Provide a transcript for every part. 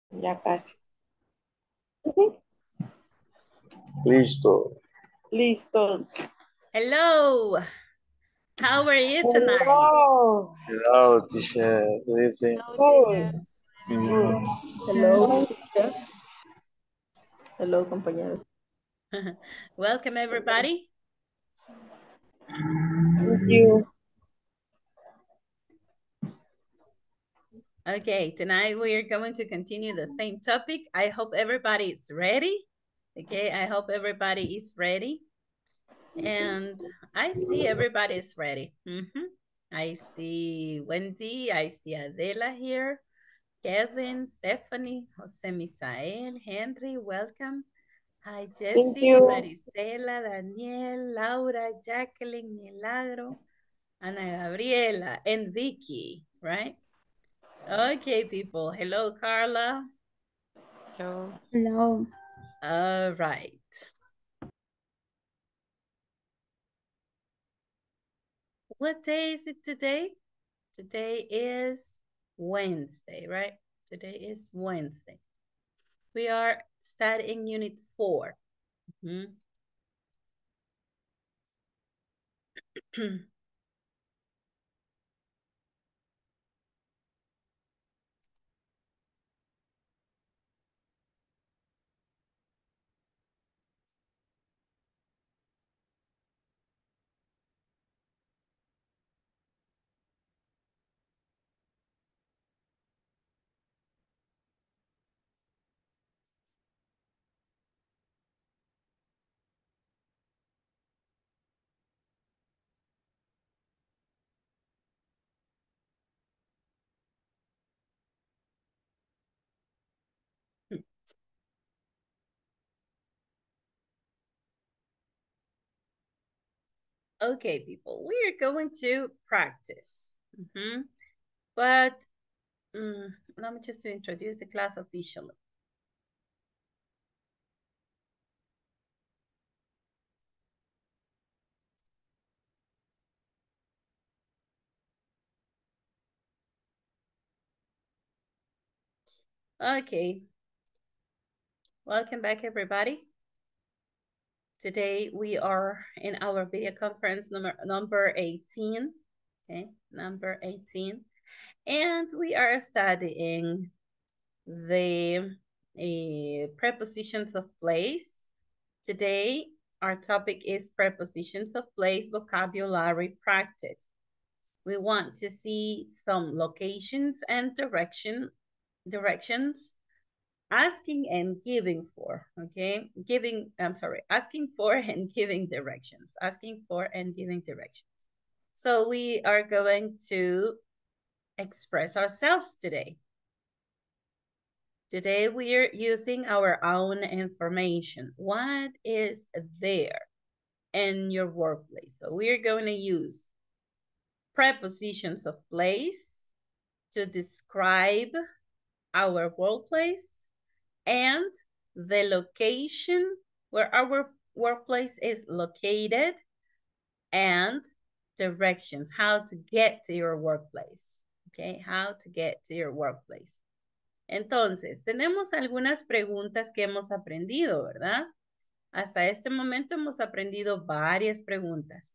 Ya casi. Ujú. Listo. Listos. Hello, how are you tonight? Hello. Hello, teacher. Do you think? Good. Good. Mm, Hello, teacher. Hello, compañeros. Welcome everybody. Thank you. Okay, tonight we are going to continue the same topic. I hope everybody is ready. Okay, I hope everybody is ready. And I see everybody is ready. I see Wendy, I see Adela here, Kevin, Stephanie, Jose Misael, Henry, welcome. Hi, Thank Jessie, you. Marisela, Daniel, Laura, Jacqueline, Milagro, Ana Gabriela, and Vicky, right? Okay, people. Hello, Carla. Hello. Hello. All right. What day is it today? Today is Wednesday, right? Today is Wednesday. We are studying Unit 4. Mhm. Okay, people, we are going to practice. But let me just to introduce the class officially. Okay. Welcome back, everybody. Today we are in our video conference number 18. Okay, number 18. And we are studying the prepositions of place. Today, our topic is prepositions of place vocabulary practice. We want to see some locations and directions, asking and giving for, okay? Asking for and giving directions, asking for and giving directions. So we are going to express ourselves today. Today we are using our own information. What is there in your workplace? So we're going to use prepositions of place to describe our workplace and the location where our workplace is located and directions, how to get to your workplace. Okay, how to get to your workplace. Entonces, tenemos algunas preguntas que hemos aprendido, ¿verdad? Hasta este momento hemos aprendido varias preguntas.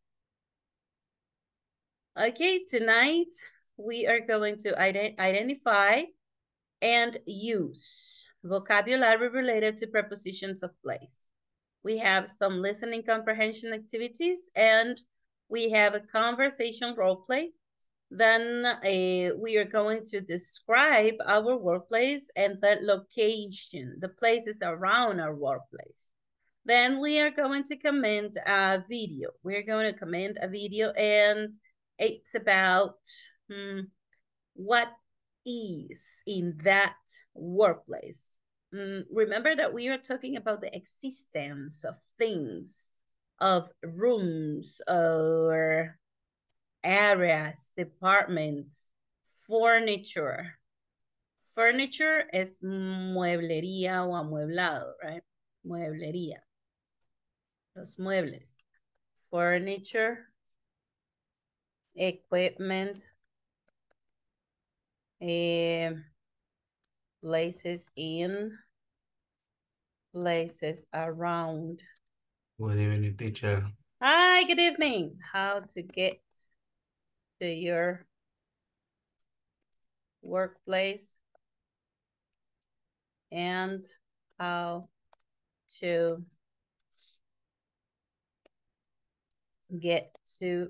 Okay, tonight we are going to identify and use vocabulary related to prepositions of place. We have some listening comprehension activities and we have a conversation role play. Then we are going to describe our workplace and the location, the places around our workplace. Then we are going to comment a video. We're going to comment a video and it's about what is in that workplace. Remember that we are talking about the existence of things, of rooms, or areas, departments, furniture. Furniture es mueblería o amueblado, right? Mueblería. Los muebles. Furniture, equipment, places in, places around. Good evening, teacher. Hi, good evening. How to get to your workplace and how to get to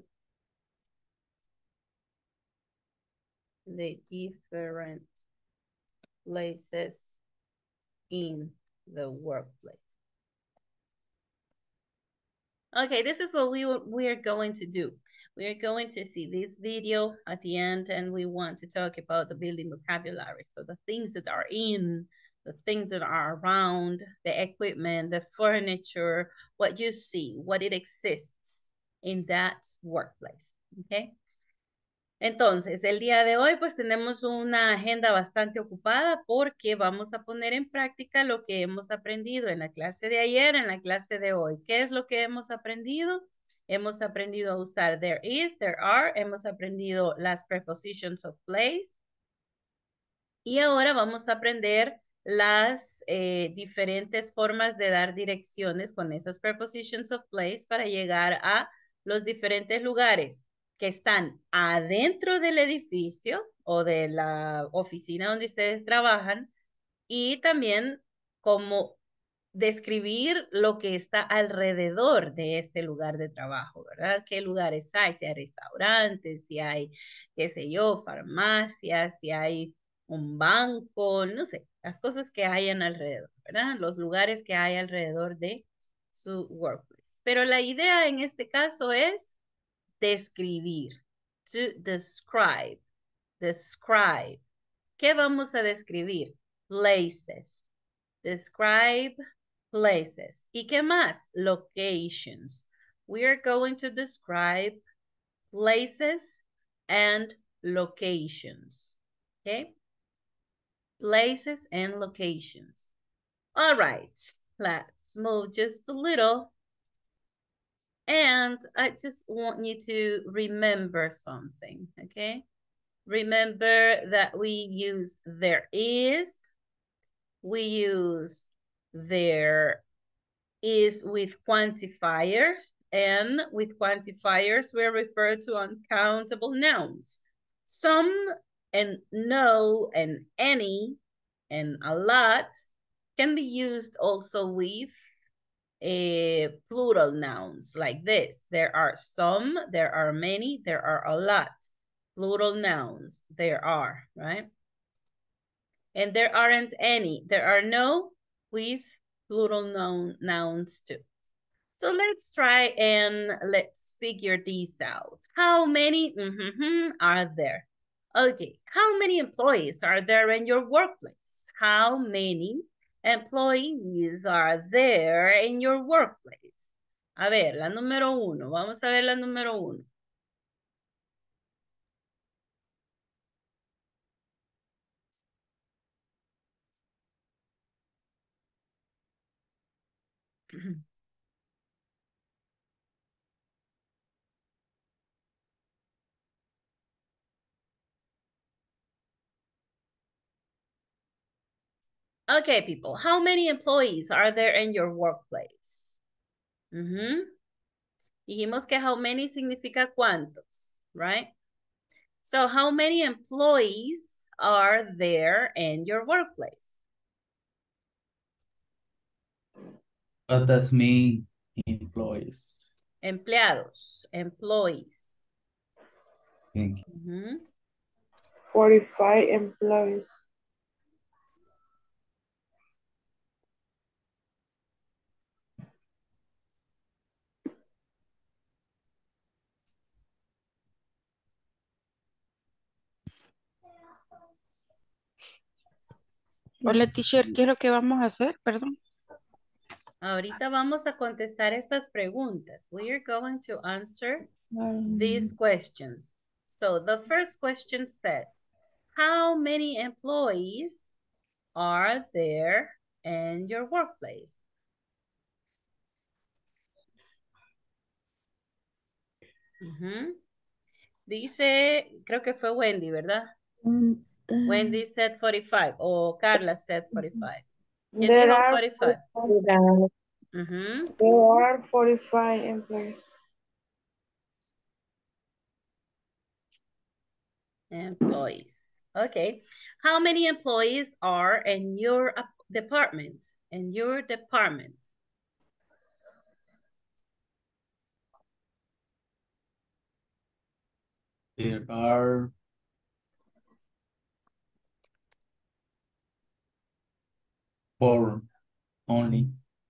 the different places in the workplace. Okay, this is what we're going to do. We're going to see this video at the end, and we want to talk about the building vocabulary. So the things that are in, the things that are around, the equipment, the furniture, what you see, what it exists in that workplace, okay? Entonces, el día de hoy pues tenemos una agenda bastante ocupada porque vamos a poner en práctica lo que hemos aprendido en la clase de ayer, en la clase de hoy. ¿Qué es lo que hemos aprendido? Hemos aprendido a usar there is, there are, hemos aprendido las prepositions of place. Y ahora vamos a aprender las diferentes formas de dar direcciones con esas prepositions of place para llegar a los diferentes lugares que están adentro del edificio o de la oficina donde ustedes trabajan y también como describir lo que está alrededor de este lugar de trabajo, ¿verdad? ¿Qué lugares hay? Si hay restaurantes, si hay, qué sé yo, farmacias, si hay un banco, no sé, las cosas que hayan alrededor, ¿verdad? Los lugares que hay alrededor de su workplace. Pero la idea en este caso es describir, to describe, describe. ¿Qué vamos a describir? Places. Describe places. ¿Y qué más? Locations. We are going to describe places and locations. Okay? Places and locations. All right. Let's move just a little. And I just want you to remember something, okay? Remember that we use there is, we use there is with quantifiers, and with quantifiers, we refer to uncountable nouns. Some and no and any and a lot can be used also with plural nouns like this. There are some, there are many, there are a lot. Plural nouns, there are, right? And there aren't any. There are no with plural nouns too. So let's try and let's figure these out. How many are there? Okay, how many employees are there in your workplace? How many employees are there in your workplace? A ver, la número uno. Vamos a ver la número uno. Okay, people, how many employees are there in your workplace? Dijimos que how many significa cuántos, right? So how many employees are there in your workplace? What does mean employees? Empleados, employees. Thank you. 45 employees. Hola, teacher, ¿qué es lo que vamos a hacer? Perdón. Ahorita vamos a contestar estas preguntas. We are going to answer these questions. So the first question says, how many employees are there in your workplace? Dice, creo que fue Wendy, ¿verdad? Wendy said 45 or Carla said 45. ¿Quién There dijo are 45? 45 Ujú. there are 45 employees. Employees. Okay. How many employees are in your department? In your department. There are 4 only.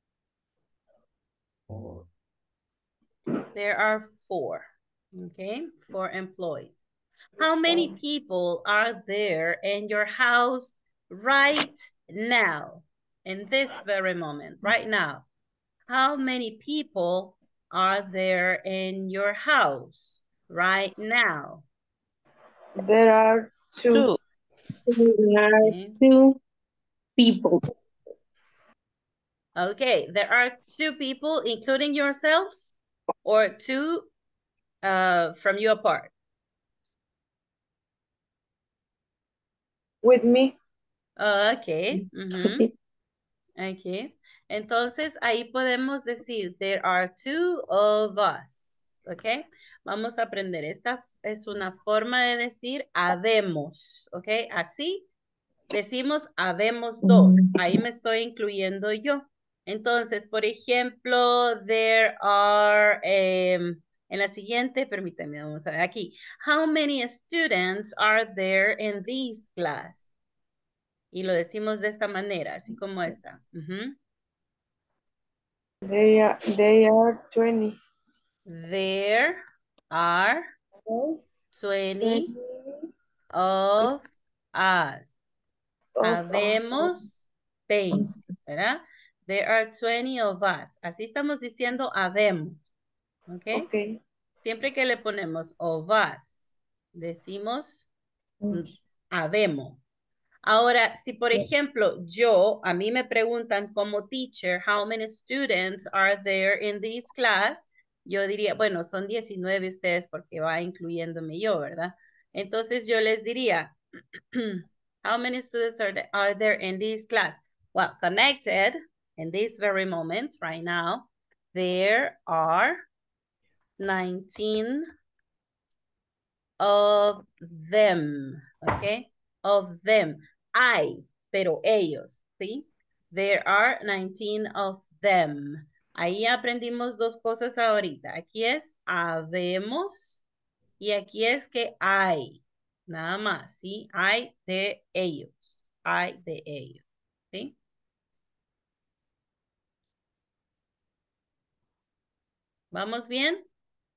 4. There are 4. Okay, 4 employees. How many people are there in your house right now? In this very moment, right now. How many people are there in your house right now? There are 2. Two. There are Okay. 2 people. Okay, there are 2 people, including yourselves, or 2 from you apart? With me. Okay. Okay. Entonces, ahí podemos decir, there are 2 of us. Ok. Vamos a aprender. Esta es una forma de decir habemos. Ok. Así decimos habemos 2. Ahí me estoy incluyendo yo. Entonces, por ejemplo, there are, en la siguiente, permítanme, vamos a ver aquí. How many students are there in this class? Y lo decimos de esta manera, así como esta. They are 20. There are 20 of us. Habemos 20, ¿verdad? There are 20 of us. Así estamos diciendo habemos. ¿Ok? Okay. Siempre que le ponemos of us, decimos habemos. Ahora, si por ejemplo, a mí me preguntan como teacher, how many students are there in this class? Yo diría, bueno, son 19 ustedes porque va incluyéndome yo, ¿verdad? Entonces yo les diría, how many students are there in this class? Well, connected in this very moment, right now, there are 19 of them, okay? Of them. Pero ellos, ¿sí? There are 19 of them. Ahí aprendimos 2 cosas ahorita. Aquí es habemos y aquí es que hay. Nada más, ¿sí? Hay de ellos. Hay de ellos, ¿sí? ¿Vamos bien?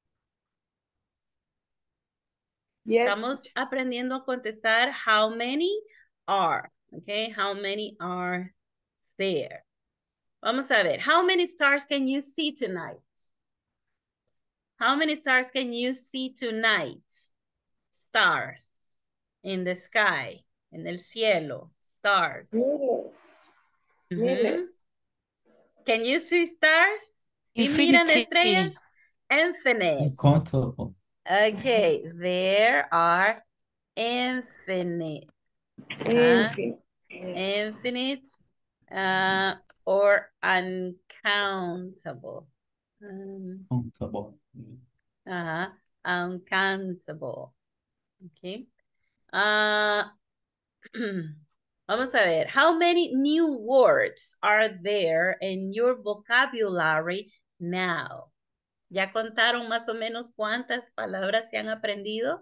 Yes. Estamos aprendiendo a contestar how many are, okay? How many are there? Vamos a ver. How many stars can you see tonight? How many stars can you see tonight? Stars in the sky, en el cielo, stars. Miles. Ujú. Miles. Can you see stars? ¿Sí miran Infinity. estrellas? Infinite. Uncountable. Okay, there are infinite. Infinite. Infinite or uncountable. Countable. Uncountable. Okay. Vamos a ver. How many new words are there in your vocabulary now? ¿Ya contaron más o menos cuántas palabras se han aprendido?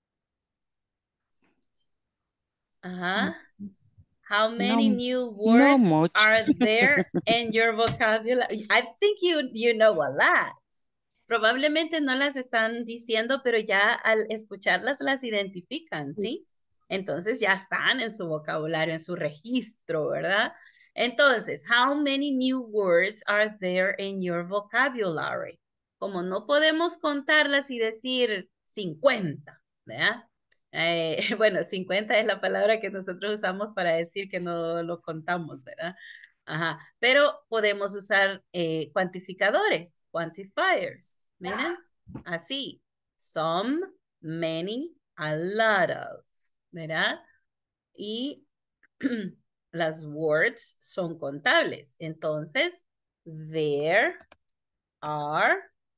Ajá. How many new words much. are there in your vocabulary? I think you know a lot. Probablemente no las están diciendo, pero ya al escucharlas las identifican, ¿sí? Entonces ya están en su vocabulario, en su registro, ¿verdad? Entonces, how many new words are there in your vocabulary? Como no podemos contarlas y decir 50, ¿verdad? Bueno, 50 es la palabra que nosotros usamos para decir que no lo contamos, ¿verdad? Ajá, pero podemos usar cuantificadores, quantifiers, miren, así, some, many, a lot of, ¿verdad? y las words son contables. Entonces, there are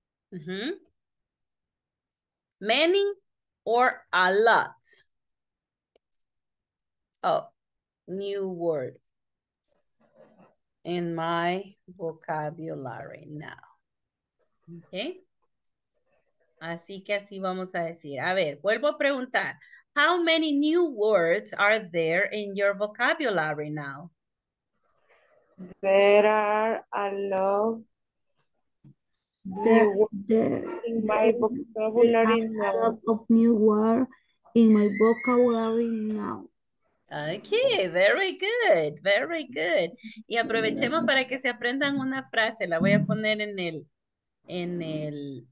many or a lot. Oh, new word in my vocabulary now. Okay. Así que así vamos a decir. A ver, vuelvo a preguntar. How many new words are there in your vocabulary now? There are a lot There, new words there, in my there vocabulary are a now. lot of new words in my vocabulary now. Okay, very good, very good. Y aprovechemos para que se aprendan una frase. La voy a poner en el,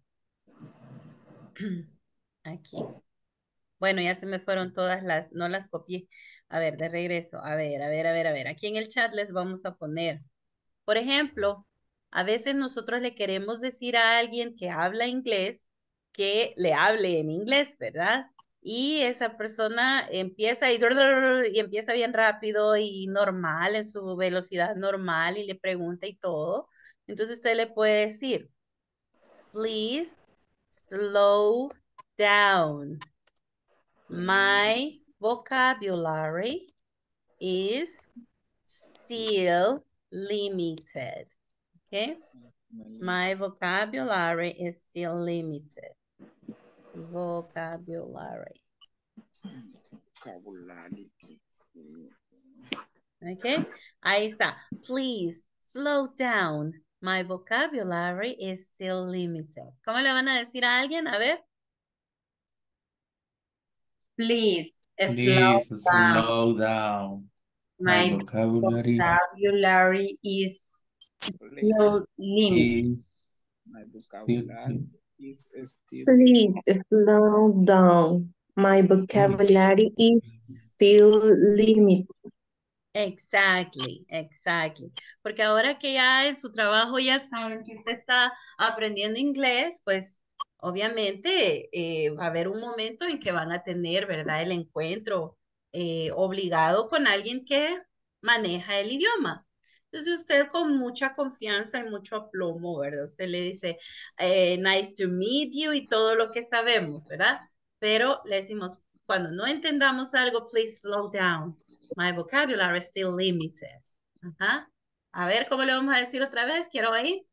aquí. Bueno, ya se me fueron todas no las copié. A ver, de regreso. A ver. Aquí en el chat les vamos a poner. Por ejemplo, a veces nosotros le queremos decir a alguien que habla inglés que le hable en inglés, ¿verdad? Y esa persona empieza y empieza bien rápido y normal, en su velocidad normal y le pregunta y todo. Entonces usted le puede decir, please slow down. My vocabulary is still limited. Okay? My vocabulary is still limited. Vocabulary. Okay? Ahí está. Please slow down. My vocabulary is still limited. ¿Cómo le van a decir a alguien? A ver. Please Please slow down. slow down. My My vocabulary vocabulary is still limited. is My vocabulary is still Please slow down. My vocabulary is still limited. Exactly. Porque ahora que ya en su trabajo ya saben que usted está aprendiendo inglés, pues obviamente va a haber un momento en que van a tener, ¿verdad? El encuentro obligado con alguien que maneja el idioma. Entonces usted con mucha confianza y mucho aplomo, ¿verdad? Usted le dice, nice to meet you y todo lo que sabemos, ¿verdad? Pero le decimos, cuando no entendamos algo, please slow down. My vocabulary is still limited. Ajá. A ver, ¿cómo le vamos a decir otra vez? Quiero oír.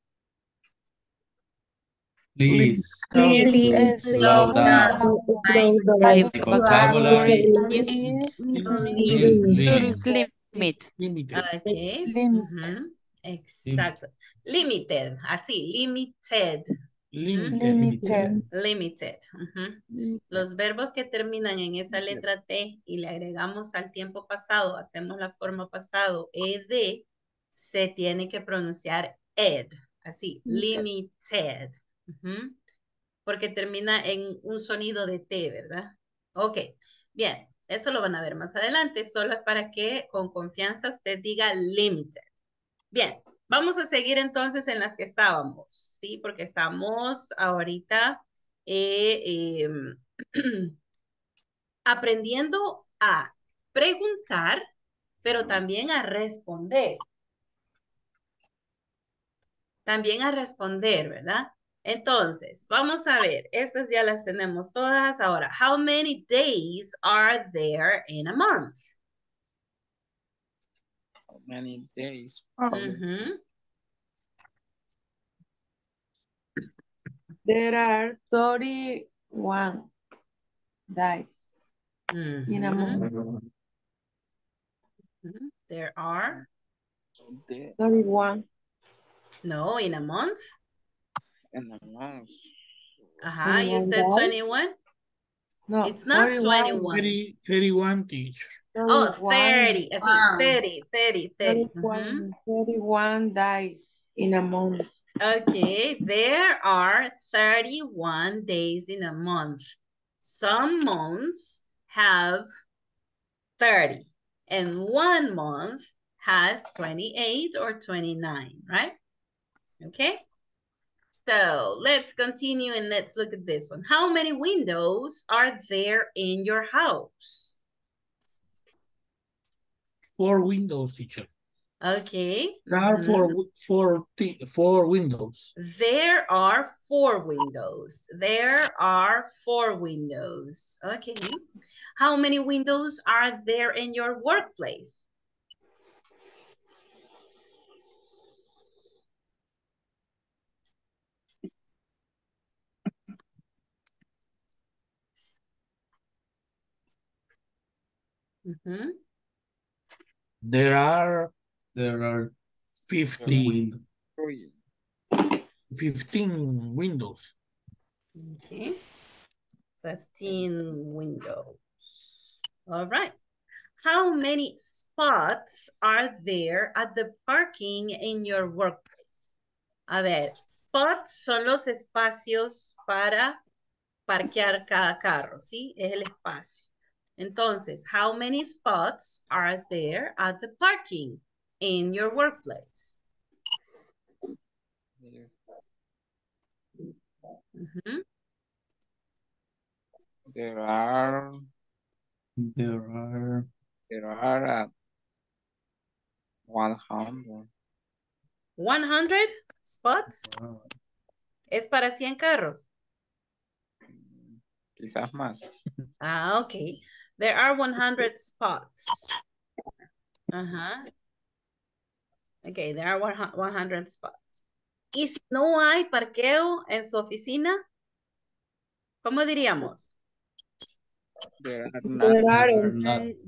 please Please slow down. My My vocabulary vocabulary is is still limited. limit. Ok. Ujú. Exacto. Limited. Así, limited. Limited. Limited. Ujú. Los verbos que terminan en esa letra T y le agregamos al tiempo pasado, hacemos la forma pasado, ed, se tiene que pronunciar ed. Así, limited. Ujú. Porque termina en un sonido de T, ¿verdad? Ok, bien, eso lo van a ver más adelante, solo es para que con confianza usted diga limited. Bien, vamos a seguir entonces en las que estábamos, ¿sí? Porque estamos ahorita aprendiendo a preguntar, pero también a responder. También a responder, ¿verdad? Entonces, vamos a ver, estas ya las tenemos todas. Ahora, how many days are there in a month? how many days. There are 31 days in a month. There are? 31. No, in a month? In a month. You said 21? No, It's not 31. 21. 31 teacher. 31. Oh, 30. Así, 30. 31 days in a month. Okay, there are 31 days in a month. Some months have 30 and one month has 28 or 29, right? Okay. So let's continue and let's look at this one. How many windows are there in your house? 4 windows, teacher. Okay. There are four windows. There are 4 windows. There are 4 windows. Okay. How many windows are there in your workplace? There are 15 windows. Okay. 15 windows. All right. How many spots are there at the parking in your workplace? A ver, spots son los espacios para parquear cada carro, ¿sí? Es el espacio. Entonces, how many spots are there at the parking in your workplace? There are 100. 100 spots. ¿Es para 100 carros? Quizás más. Ah, okay. There are 100 spots. Okay, there are 100 spots. ¿Y si no hay parqueo en su oficina? ¿Cómo diríamos? There are There aren't.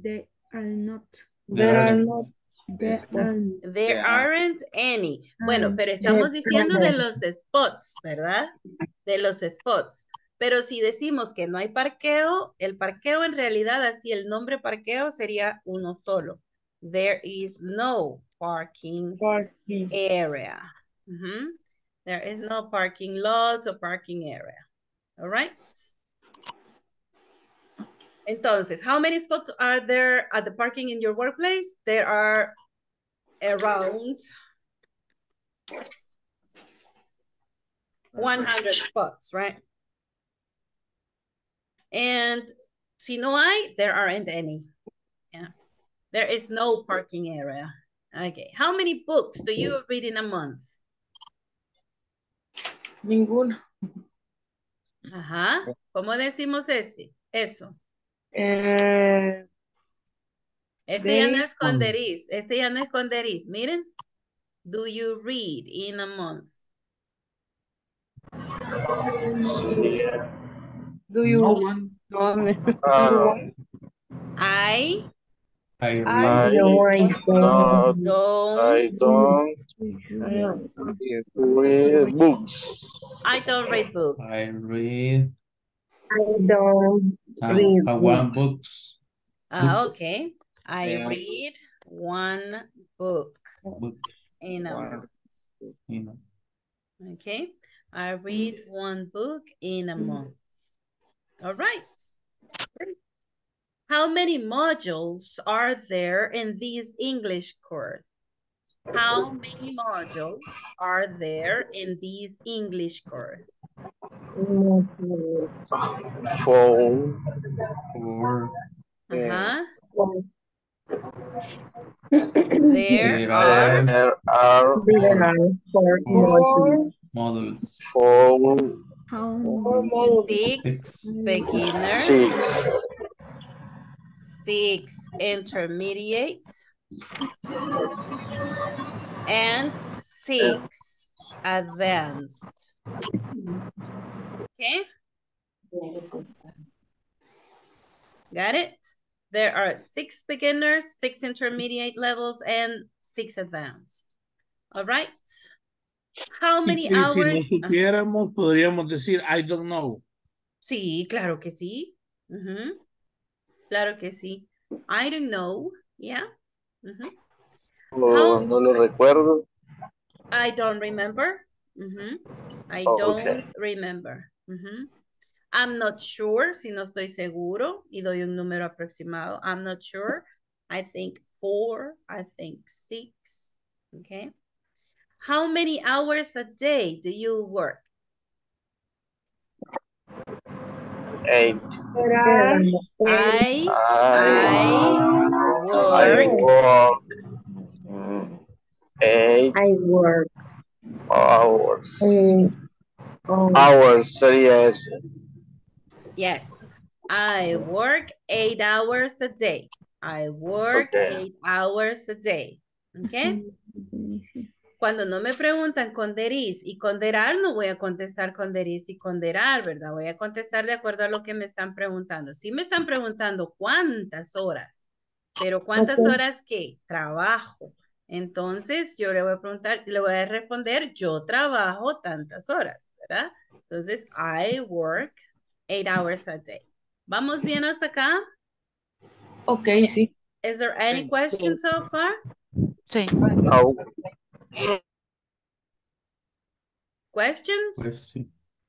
There aren't any. Bueno, pero estamos diciendo de los spots, ¿verdad? De los spots. Pero si decimos que no hay parqueo, el parqueo en realidad, así el nombre parqueo sería uno solo. There is no parking area. There is no parking lot or parking area. All right. Entonces, how many spots are there at the parking in your workplace? There are around 100 spots, right? And si no hay, there aren't any. Yeah. There is no parking area. Okay. How many books do you read in a month? Ninguno. Ajá. ¿Cómo decimos eso? Este ya no es esconderiz. Este ya no es esconderiz. Miren. Do you read in a month? Do you I read books. I don't read books. I don't read books. Okay. I read one book in a month. Okay. I read one book in a month. All right. How many modules are there in this English course? How many modules are there in this English course? 4. There are 4 models. 6 beginners. 6 intermediate. And 6 advanced. Okay. Got it? There are 6 beginners, 6 intermediate levels, and 6 advanced. All right. How many hours? Si no supiéramos, podríamos decir, I don't know. Sí, claro que sí. Claro que sí. I don't know. Yeah. No lo recuerdo. I don't remember. I don't remember. I'm not sure, si no estoy seguro, y doy un número aproximado. I'm not sure. I think 4, I think 6. Okay. How many hours a day do you work? 8. I I work. work 8 I work hours. on Hours sería eso. Yes. I work 8 hours a day. I work Okay. 8 hours a day. Okay. Cuando no me preguntan con there is y con there are, no voy a contestar con there is y con there are, ¿verdad? Voy a contestar de acuerdo a lo que me están preguntando. Si me están preguntando cuántas horas, pero ¿cuántas Okay. horas qué? Trabajo. Entonces yo le voy a preguntar, le voy a responder, yo trabajo tantas horas, ¿verdad? Entonces, I work 8 hours a day. ¿Vamos bien hasta acá? Ok, sí. Is there any question so far? Sí. No. Questions? Pues sí.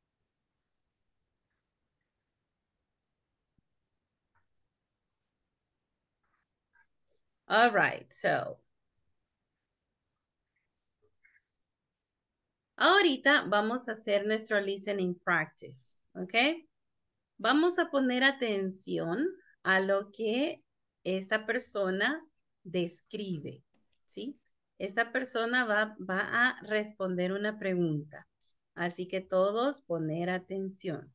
All right, so. Ahorita vamos a hacer nuestro listening practice, ¿ok? Vamos a poner atención a lo que esta persona describe, ¿sí? Esta persona va a responder una pregunta. Así que todos poner atención.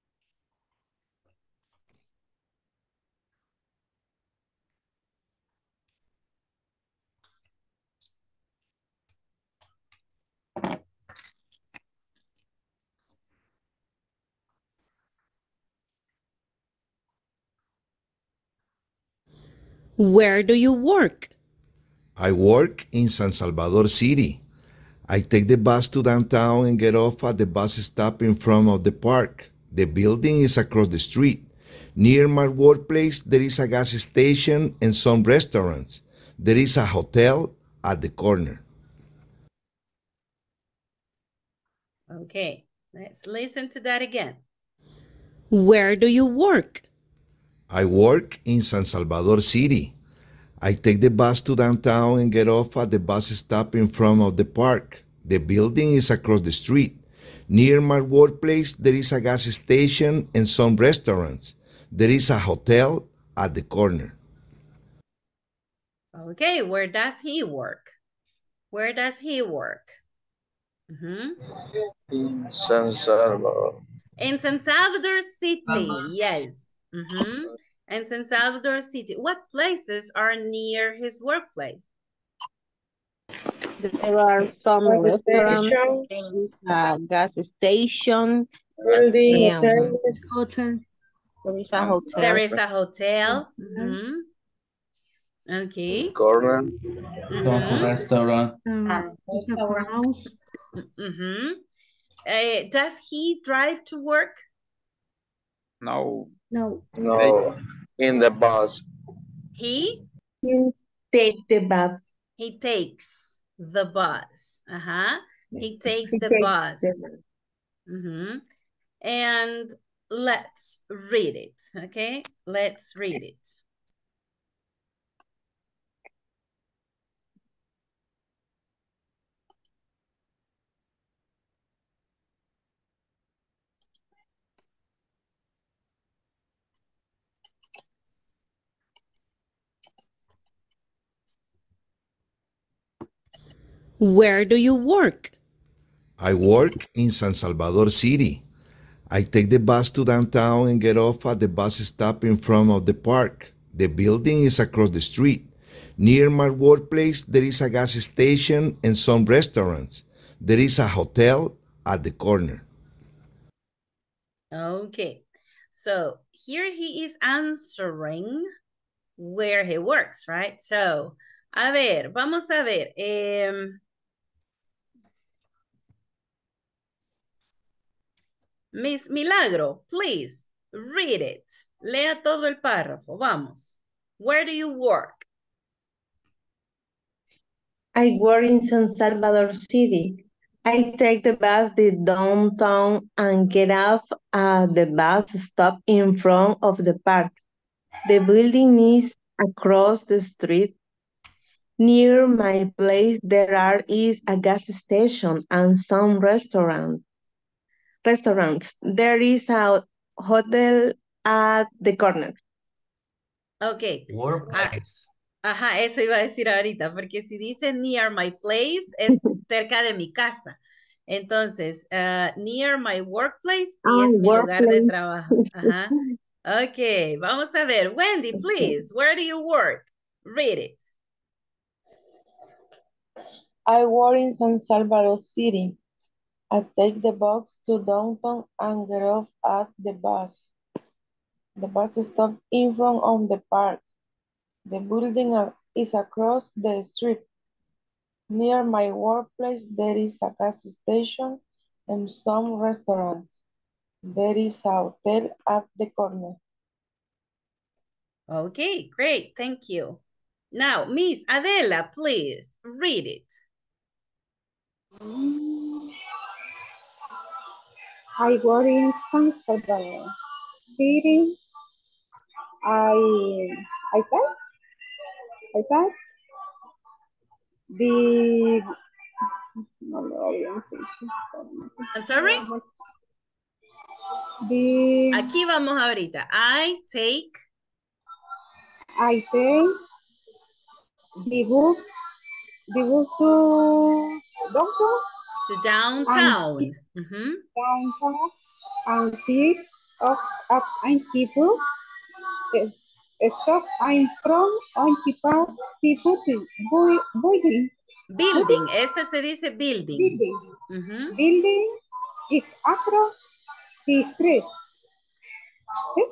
Where do you work? I work in San Salvador City. I take the bus to downtown and get off at the bus stop in front of the park. The building is across the street. Near my workplace, there is a gas station and some restaurants. There is a hotel at the corner. Okay, let's listen to that again. Where do you work? I work in San Salvador City. I take the bus to downtown and get off at the bus stop in front of the park. The building is across the street. Near my workplace, there is a gas station and some restaurants. There is a hotel at the corner. Okay, where does he work? Where does he work? In San Salvador. In San Salvador City, yes. In San Salvador City. What places are near his workplace? There are some restaurants, a gas station, building Hotel. there is a hotel. There is a hotel. Okay. Corner. Restaurant. House. Does he drive to work? No. No. No. In the bus. He take the bus. He takes the bus. He takes the bus. And let's read it, okay? Let's read it. Where do you work? I work in San Salvador City. I take the bus to downtown and get off at the bus stop in front of the park. The building is across the street. Near my workplace, there is a gas station and some restaurants. There is a hotel at the corner. Okay, so here he is answering where he works, right? So, a ver, vamos a ver. Miss Milagro, please read it. Lea todo el párrafo, vamos. Where do you work? I work in San Salvador City. I take the bus to downtown and get off at the bus stop in front of the park. The building is across the street. Near my place, is a gas station and some restaurants. There is a hotel at the corner. Okay. Workplace. Ajá, eso iba a decir ahorita, porque si dice near my place, es cerca de mi casa. Entonces, near my workplace, sí es mi lugar de Workplace. trabajo. Ajá. Ok, vamos a ver. Wendy, please, where do you work? Read it. I work in San Salvador City. I take the bus to downtown and get off at the bus. The bus stops in front of the park. The building is across the street. Near my workplace, there is a gas station and some restaurants. There is a hotel at the corner. Okay, great, thank you. Now, Miss Adela, please, read it. I work in San Salvador City. I tax the no lo habían dicho. I'm sorry? The Aquí vamos ahorita. I take the bus to downtown to downtown. Mhm. and pick up and keep bus stop in front of the building. Building, este se dice building. Mhm. Building is across the street. ¿Sí?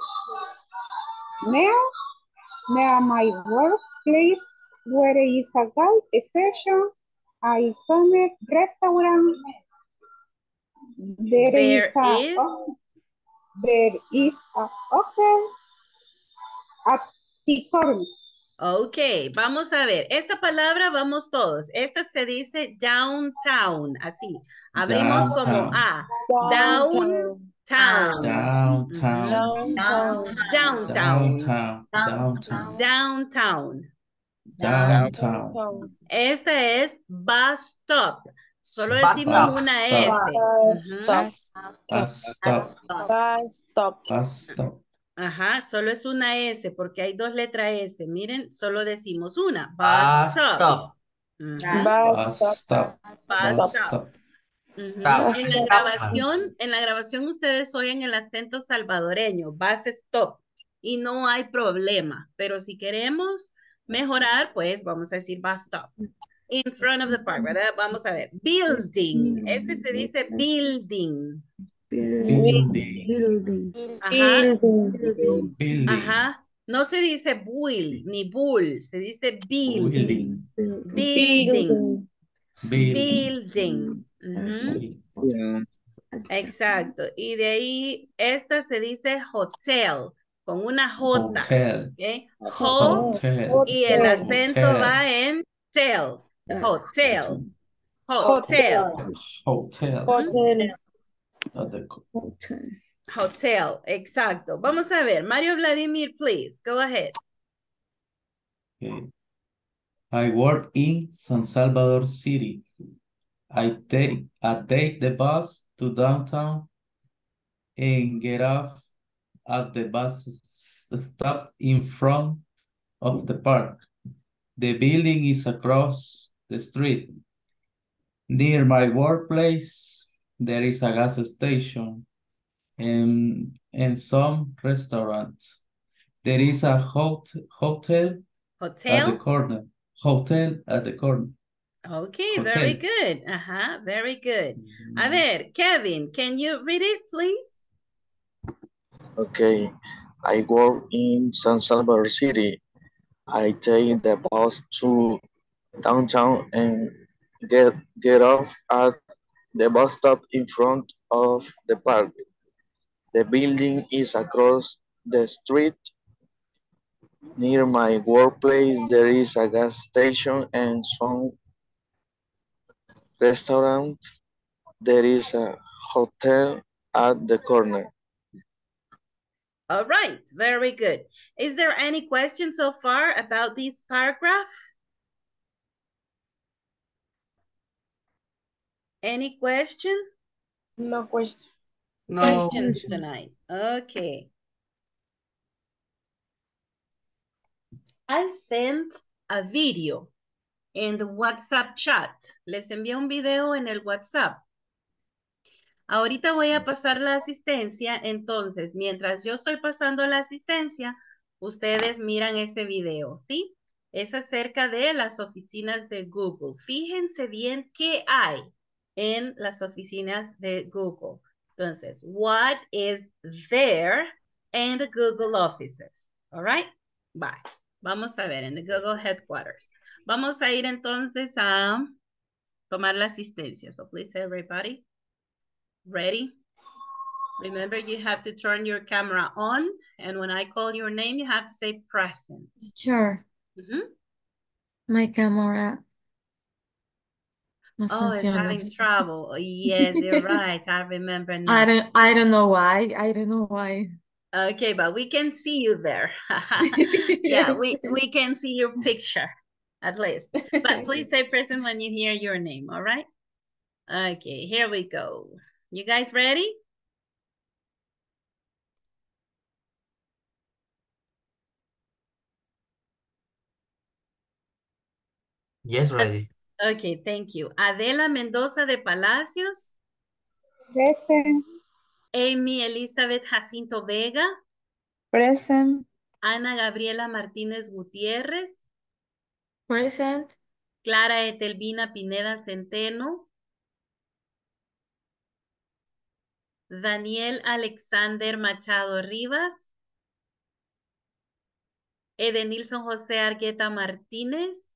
Near my workplace, where is a gas station, a summer restaurant. There is a hotel at the corner. Ok, vamos a ver. Esta palabra vamos todos. Esta se dice downtown, así. Abrimos como A. Downtown. Downtown. Downtown. Downtown. Downtown. Downtown. Esta es bus stop. Solo decimos una S. Bus stop. Bus stop. Ajá, solo es una S porque hay dos letras S. Miren, solo decimos una. Bus stop. Bus stop. Bus stop. En la grabación ustedes oyen el acento salvadoreño, bus stop, y no hay problema, pero si queremos mejorar, pues vamos a decir bus stop. In front of the park, ¿verdad? Vamos a ver. Building. Este se dice building. Ajá. Building. Ajá. No se dice bull ni bull, se dice building. Building. Building. Exacto. Y de ahí, esta se dice hotel, con una J. Hotel. ¿Okay? Hotel. Y el acento va en tel. Hotel. Hotel. Hotel. Hotel, exacto. Vamos a ver. Mario Vladimir, please, go ahead. Okay. I work in San Salvador City. I take the bus to downtown and get off at the bus stop in front of the park. The building is across the street. Near my workplace, there is a gas station and some restaurants. There is a hotel at the corner. Hotel at the corner. Okay, Hotel. very good. Ajá, very good. A ver, Kevin, can you read it, please? Okay, I work in San Salvador City. I take the bus to downtown and get off at the bus stop in front of the park. The building is across the street. Near my workplace, there is a gas station and some restaurants. There is a hotel at the corner. All right, very good. Is there any question so far about this paragraph? Any question? No question. Questions tonight. Okay. I sent a video in the WhatsApp chat. Les envié un video en el WhatsApp. Ahorita voy a pasar la asistencia, entonces, mientras yo estoy pasando la asistencia, ustedes miran ese video, ¿sí? Es acerca de las oficinas de Google. Fíjense bien qué hay en las oficinas de Google. Entonces, what is there in the Google offices? All right? Bye. Vamos a ver, en the Google headquarters. Vamos a ir entonces a tomar la asistencia. So please everybody. Ready? Remember, you have to turn your camera on, and when I call your name, you have to say present. Sure. My camera. No Oh, it's funciona. having trouble. Yes, you're right. I remember now. I don't know why. I don't know why. Okay, but we can see you there. Yeah, we can see your picture, at least. But please say present when you hear your name, all right? Okay, here we go. You guys ready? Yes, ready. Okay, thank you. Adela Mendoza de Palacios. Present. Amy Elizabeth Jacinto Vega. Present. Ana Gabriela Martínez Gutiérrez. Present. Clara Etelvina Pineda Centeno. Daniel Alexander Machado Rivas. Edenilson José Argueta Martínez.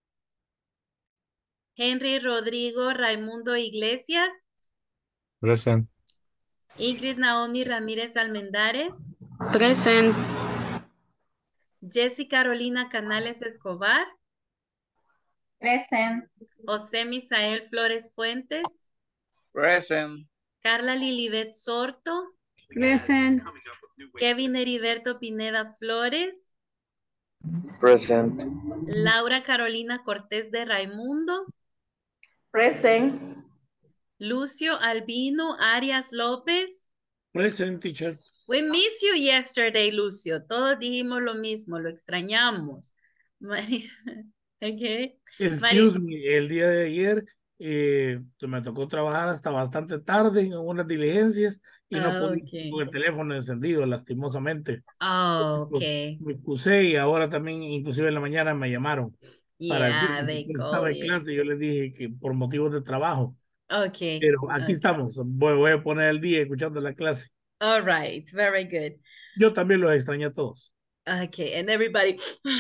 Henry Rodrigo Raimundo Iglesias. Present. Ingrid Naomi Ramírez Almendares. Present. Jessy Carolina Canales Escobar. Present. José Misael Flores Fuentes. Present. Carla Lilibet Sorto. Present. Kevin Heriberto Pineda Flores. Present. Laura Carolina Cortés de Raimundo. Present. Lucio Albino Arias López. Present, teacher. We missed you yesterday, Lucio. Todos dijimos lo mismo, lo extrañamos. Okay. Excuse me, el día de ayer me tocó trabajar hasta bastante tarde en unas diligencias y no pude con el teléfono encendido, lastimosamente. Me excusé y ahora también, inclusive en la mañana me llamaron para decir que estaba en clase y yo les dije que por motivos de trabajo. Pero aquí estamos, voy a poner el día escuchando la clase. All right, very good. Yo también los extrañé a todos. Okay, and everybody.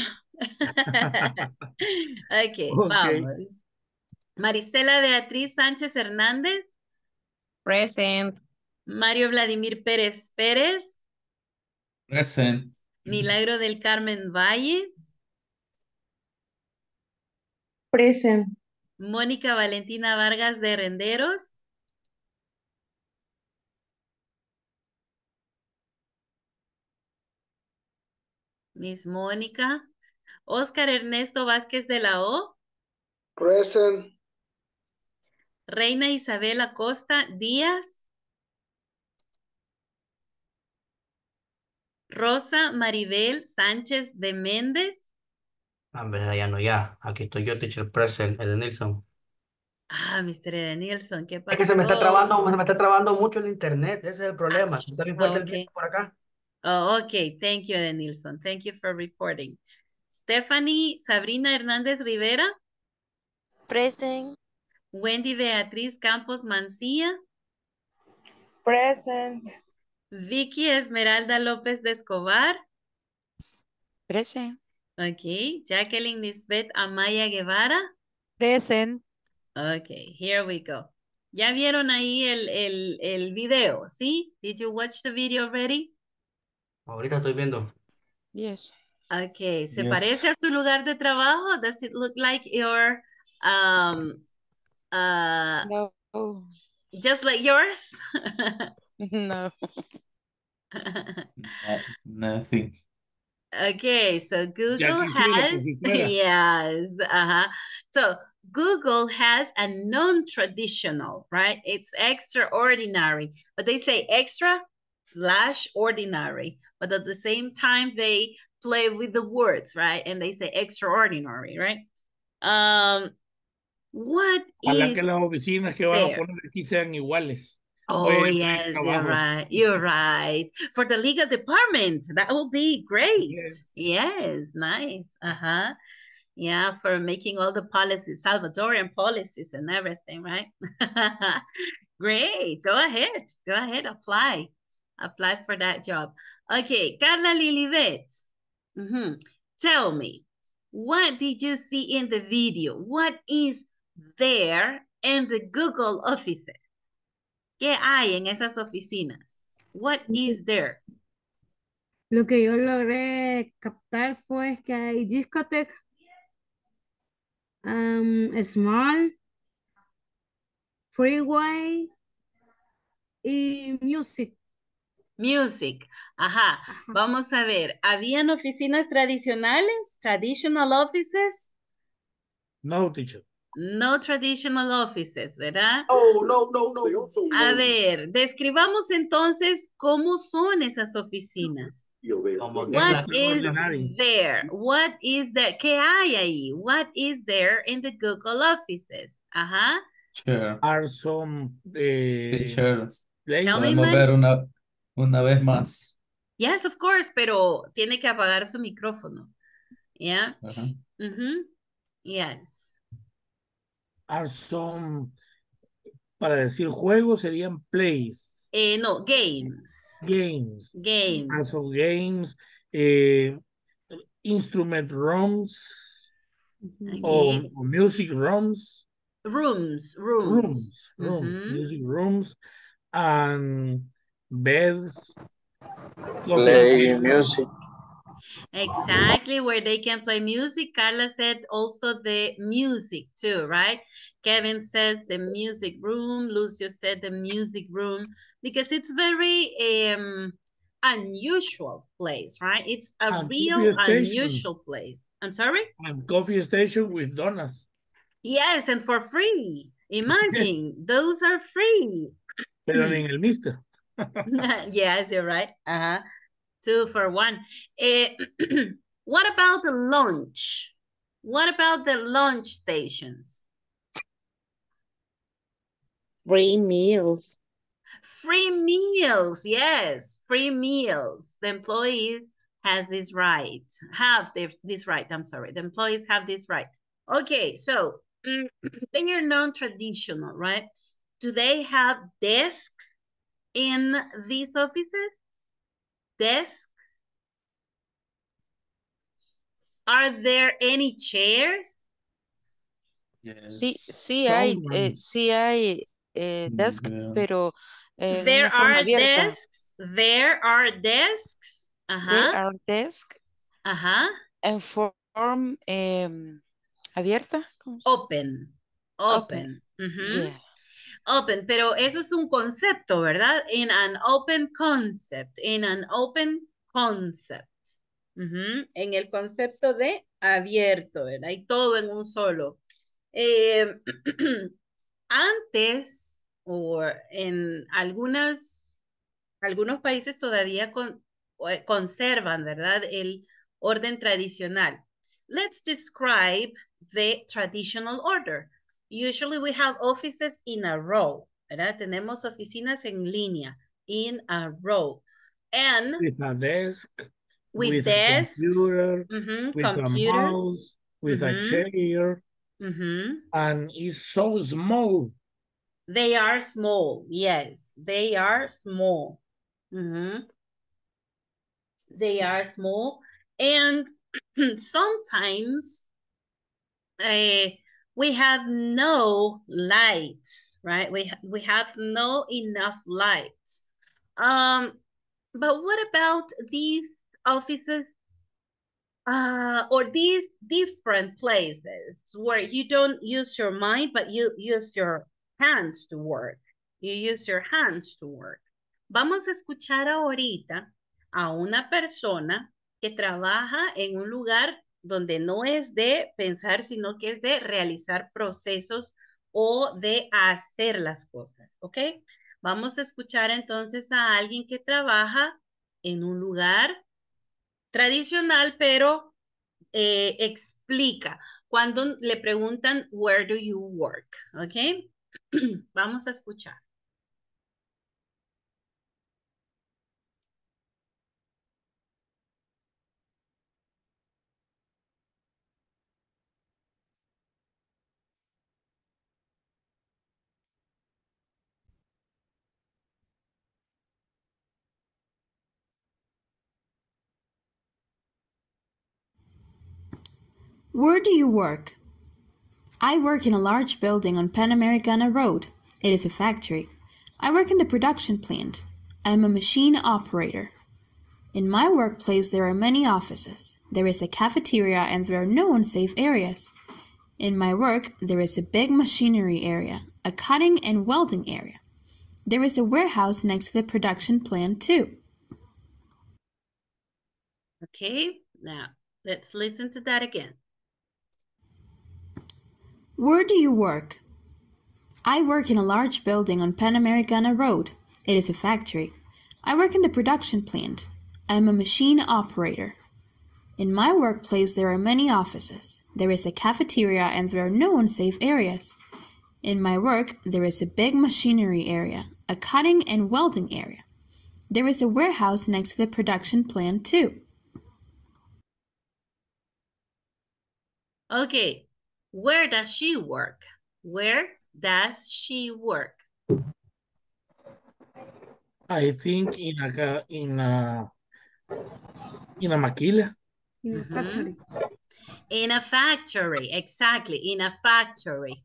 Okay, vamos. Marisela Beatriz Sánchez Hernández. Present. Mario Vladimir Pérez Pérez. Present. Milagro del Carmen Valle. Present. Mónica Valentina Vargas de Renderos. Miss Mónica. Oscar Ernesto Vázquez de la O. Present. Reina Isabel Acosta Díaz. Rosa Maribel Sánchez de Méndez. Hombre, ya no, ya. Aquí estoy yo, teacher present, Edenilson. Ah, Mr. Edenilson, ¿qué pasó? Es que se me está trabando mucho el internet, ese es el problema. Está bien fuerte el viento por acá. Oh, okay. Thank you, Edenilson. Thank you for reporting. Stephanie Sabrina Hernández Rivera. Present. Wendy Beatriz Campos Mancilla. Present. Vicky Esmeralda López de Escobar. Present. Okay. Jacqueline Lisbeth Amaya Guevara. Present. Okay, here we go. ¿Ya vieron ahí el video? ¿Sí? Did you watch the video already? Ahorita estoy viendo. Yes. Okay, ¿se Yes. parece a su lugar de trabajo? Does it look like your, No. just like yours? No. Nothing. Okay, so Google has, yes, so Google has a non-traditional, right? It's extraordinary, but they say extra/ordinary, but at the same time, they play with the words, right? And they say extraordinary, right? What Ojalá is que las oficinas que van a there? poner aquí sean iguales. Oh, Oye, yes, you're trabajo. right. You're right. For the legal department, that will be great. Yes. Yes, nice. Uh-huh. Yeah, for making all the policies, Salvadorian policies and everything, right? Great. Go ahead. Go ahead. Apply. Apply for that job. Okay, Carla Lilibet. Tell me, what did you see in the video? What is there in the Google offices? ¿Qué hay en esas oficinas? What is there? Lo que yo logré captar fue que hay discoteca, small, freeway y music. Music. Ajá. Vamos a ver. ¿Habían oficinas tradicionales? Traditional offices? No, teacher. No traditional offices, ¿verdad? No. A ver, describamos entonces cómo son esas oficinas. What is there? What is there? ¿Qué hay ahí? What is there in the Google offices? Ajá. Sure. Are some Teacher, Tell me, podemos man. ver una vez más. Yes, of course, pero tiene que apagar su micrófono. Yeah. Ajá. Yes. Are some, para decir juegos serían plays. No, games. Games. Games. Are some games. Instrument rooms. Okay. Or music rooms. Rooms. Music rooms. And beds. Play music. Exactly, where they can play music. Carla said also the music too, right? Kevin says the music room. Lucio said the music room because it's very unusual place, right? It's a real unusual place. I'm sorry? And coffee station with donuts. Yes, and for free. Imagine, those are free. Pero en el Mister. Yes, you're right. 2 for 1. What about the lunch? What about the lunch stations? Free meals. Free meals, yes, free meals. The employees have this right. I'm sorry. The employees have this right. Okay, so they are non-traditional, right? Do they have desks in these offices? Desks? Are there any chairs? Yes. Sí hay desk, pero there una forma are abierta. desks. There are desks. There are desks. En forma abierta. Open. Yeah. Open, pero eso es un concepto, ¿verdad? In an open concept. In an open concept. En el concepto de abierto, ¿verdad? Y todo en un solo. Antes, o en algunos países todavía conservan, ¿verdad? El orden tradicional. Let's describe the traditional order. Usually we have offices in a row, ¿verdad? Tenemos oficinas en línea, in a row. And with a desk, with a desks, computer, with computers, a mouse, with a chair, and it's so small. They are small, yes, they are small. They are small, and sometimes we have no lights, right? We have no enough lights. But what about these offices or these different places where you don't use your mind, but you use your hands to work? You use your hands to work. Vamos a escuchar ahorita a una persona que trabaja en un lugar donde no es de pensar, sino que es de realizar procesos o de hacer las cosas, ¿ok? Vamos a escuchar entonces a alguien que trabaja en un lugar tradicional, pero explica cuando le preguntan where do you work, ¿ok? Vamos a escuchar. Where do you work? I work in a large building on Pan Americana Road. It is a factory. I work in the production plant. I am a machine operator. In my workplace, there are many offices. There is a cafeteria and there are no unsafe areas. In my work, there is a big machinery area, a cutting and welding area. There is a warehouse next to the production plant too. Okay, now let's listen to that again. Where do you work? I work in a large building on Pan Americana Road. It is a factory. I work in the production plant. I am a machine operator. In my workplace, there are many offices. There is a cafeteria and there are no unsafe areas. In my work, there is a big machinery area, a cutting and welding area. There is a warehouse next to the production plant too. Okay, where does she work? Where does she work? I think in a maquila. In a factory. In a factory, exactly, in a factory.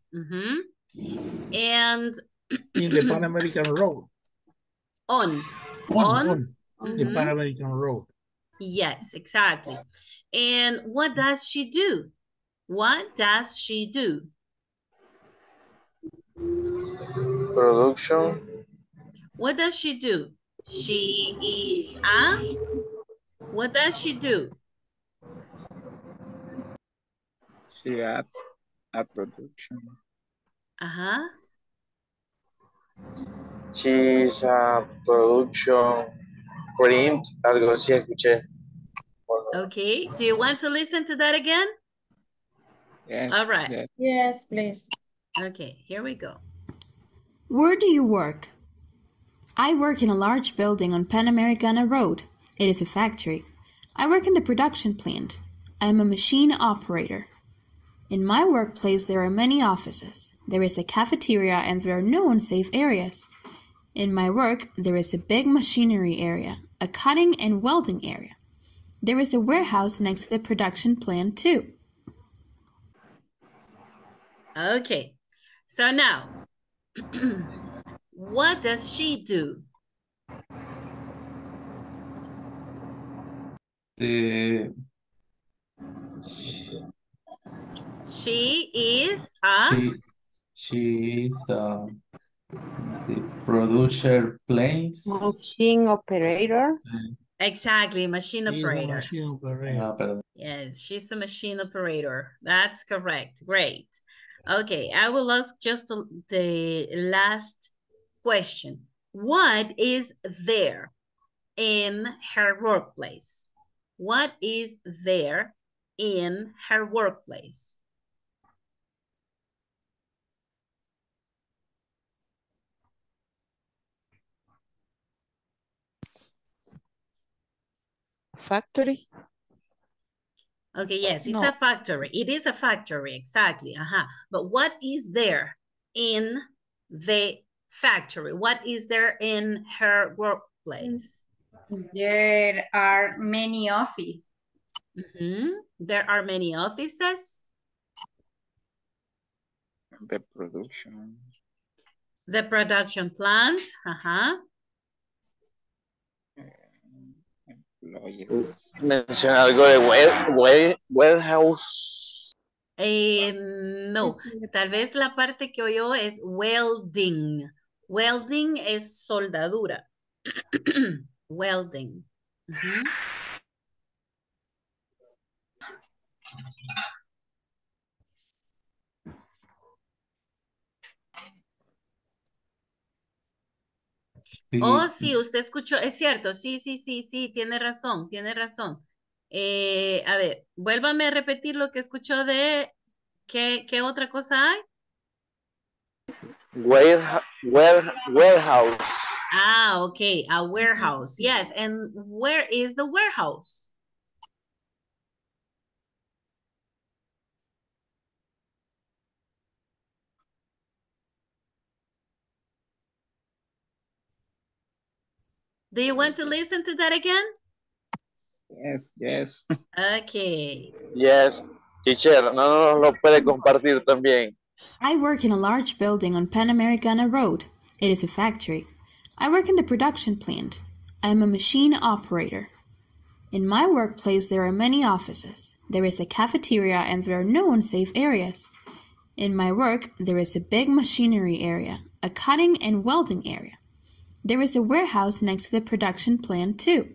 And in the Pan American Road. On the Pan American Road. Yes, exactly. And what does she do? What does she do? Production. What does she do? She is a... What does she do? She adds a production. She's a production print, algo así escuché. Okay, do you want to listen to that again? Yes. All right. Yes, Yes, please. Okay, here we go. Where do you work? I work in a large building on Pan Americana Road. It is a factory. I work in the production plant. I am a machine operator. In my workplace, there are many offices. There is a cafeteria and there are no unsafe areas. In my work, there is a big machinery area, a cutting and welding area. There is a warehouse next to the production plant too. Okay, so now, what does she do? She is a... She is the producer planes. Machine operator. Exactly, machine operator. Machine operator. Yes, she's a machine operator. That's correct. Great. Okay, I will ask just the last question. What is there in her workplace? What is there in her workplace? Factory. Okay, yes, it's a factory. It is a factory, exactly. But what is there in the factory? What is there in her workplace? There are many offices. There are many offices. the production. The production plant. Menciona algo de warehouse. No, tal vez la parte que oyó es welding. Welding es soldadura. Welding. Oh, sí, usted escuchó, es cierto, sí, tiene razón. A ver, vuélvame a repetir lo que escuchó de ¿qué otra cosa hay? Warehouse. Ah, okay, a warehouse. Yes, and where is the warehouse? Do you want to listen to that again? Yes. Okay. Yes. Teacher, no lo puede compartir también. I work in a large building on Pan Americana Road. It is a factory. I work in the production plant. I am a machine operator. In my workplace, there are many offices. There is a cafeteria and there are no unsafe areas. In my work, there is a big machinery area, a cutting and welding area. There is a warehouse next to the production plant too.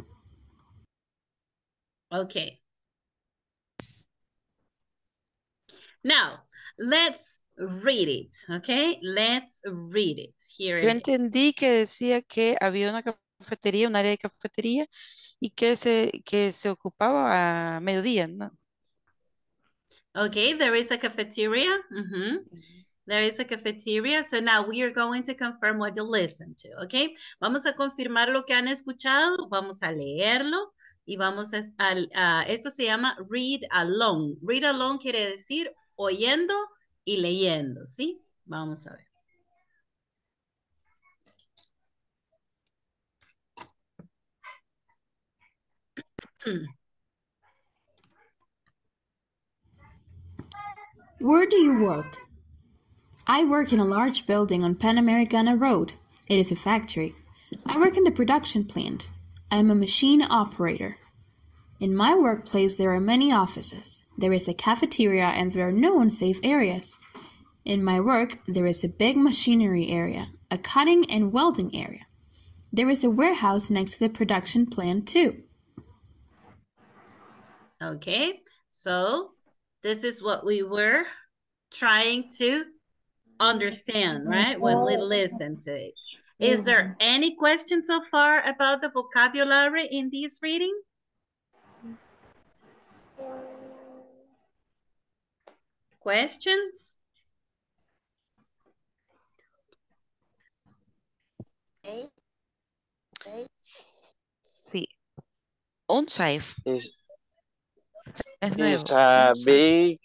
Okay. Now, let's read it, okay? Let's read it. Here Yo it is. entendí que decía que había una cafetería, un área de cafetería y que se ocupaba a mediodía, ¿no? Okay, there is a cafeteria. There is a cafeteria. So now we are going to confirm what you listen to, okay? Vamos a confirmar lo que han escuchado, vamos a leerlo y vamos esto se llama read along. Read along quiere decir oyendo y leyendo, ¿sí? Vamos a ver. Where do you work? I work in a large building on Pan Americana Road. It is a factory. I work in the production plant. I am a machine operator. In my workplace, there are many offices. There is a cafeteria and there are no unsafe areas. In my work, there is a big machinery area, a cutting and welding area. There is a warehouse next to the production plant too. Okay, so this is what we were trying to understand, right? When we listen to it. Is there any question so far about the vocabulary in this reading? Questions? Sí. Unsafe. Es nuevo. It's a big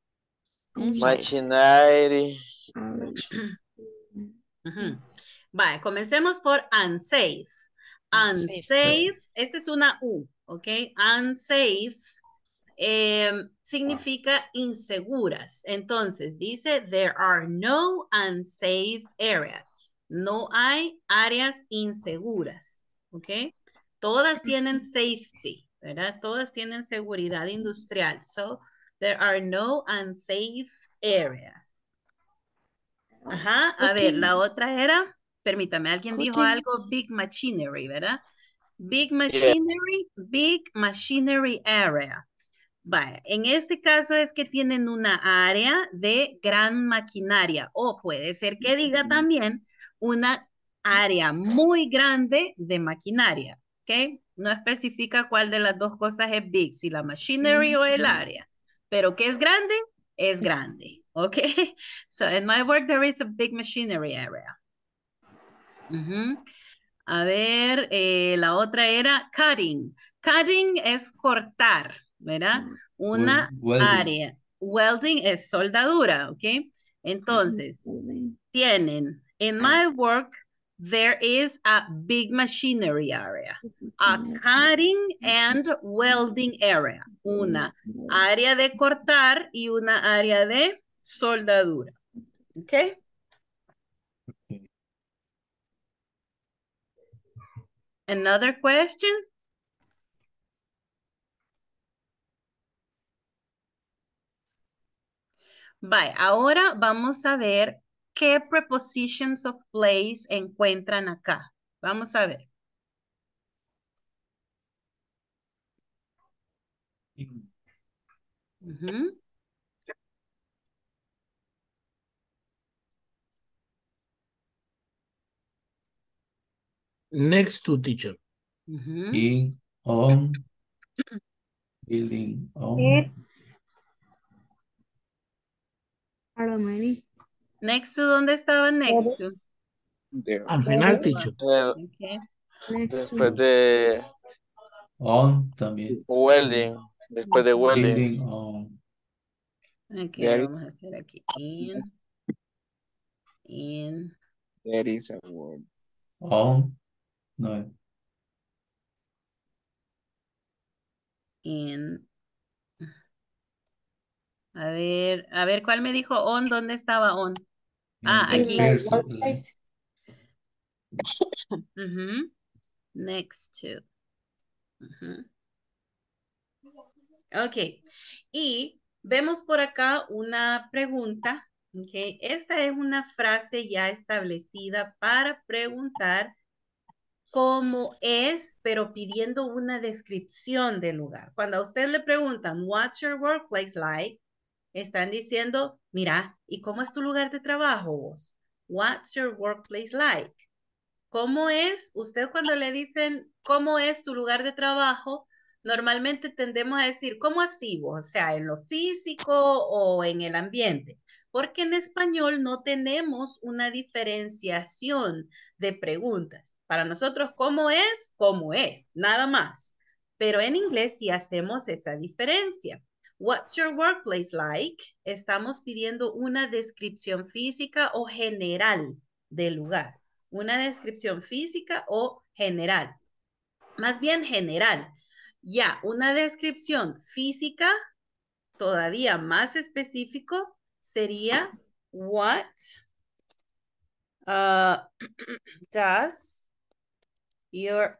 machinery. Vale, comencemos por unsafe. Unsafe, esta es una U, ¿ok? Unsafe significa inseguras. Entonces, dice, there are no unsafe areas. No hay áreas inseguras, ¿ok? Todas tienen safety, ¿verdad? Todas tienen seguridad industrial. So, there are no unsafe areas. Ajá, a ver, la otra era, permítame, alguien dijo algo, big machinery, ¿verdad? Big machinery, big machinery area. Vale, en este caso es que tienen una área de gran maquinaria o puede ser que diga también una área muy grande de maquinaria, ¿ok? No especifica cuál de las dos cosas es big, si la machinery o el área, pero que es grande, ¿ok? So in my work there is a big machinery area. A ver, la otra era cutting. Cutting es cortar, ¿verdad? Una área. Welding es soldadura, ¿ok? Entonces, tienen, in my work, there is a big machinery area, a cutting and welding area. Una área de cortar y una área de soldadura, ¿ok? Another question? Bye. Ahora vamos a ver qué prepositions of place encuentran acá. Vamos a ver. Next to teacher. In, on, Building on. It's Aromani. Next to, ¿dónde estaba next to? There. Al final, teacher. Okay. Después de On también. welding. Después de welding. Building on. Ok, There, vamos a hacer aquí. In. there is a word. On. No. In. A ver, ¿cuál me dijo on? ¿Dónde estaba on? Ah, In aquí. the first line. Ujú. Next to. Ujú. Ok, y vemos por acá una pregunta. Okay. Esta es una frase ya establecida para preguntar cómo es, pero pidiendo una descripción del lugar. Cuando a usted le preguntan, what's your workplace like? Están diciendo, mira, ¿y cómo es tu lugar de trabajo vos? What's your workplace like? ¿Cómo es? Usted cuando le dicen, ¿cómo es tu lugar de trabajo? Normalmente tendemos a decir, ¿cómo así vos? O sea, en lo físico o en el ambiente. Porque en español no tenemos una diferenciación de preguntas. Para nosotros, ¿cómo es? ¿Cómo es? Nada más. Pero en inglés sí hacemos esa diferencia. What's your workplace like? Estamos pidiendo una descripción física o general del lugar. Una descripción física o general. Más bien general. Ya, una descripción física todavía más específico sería what does your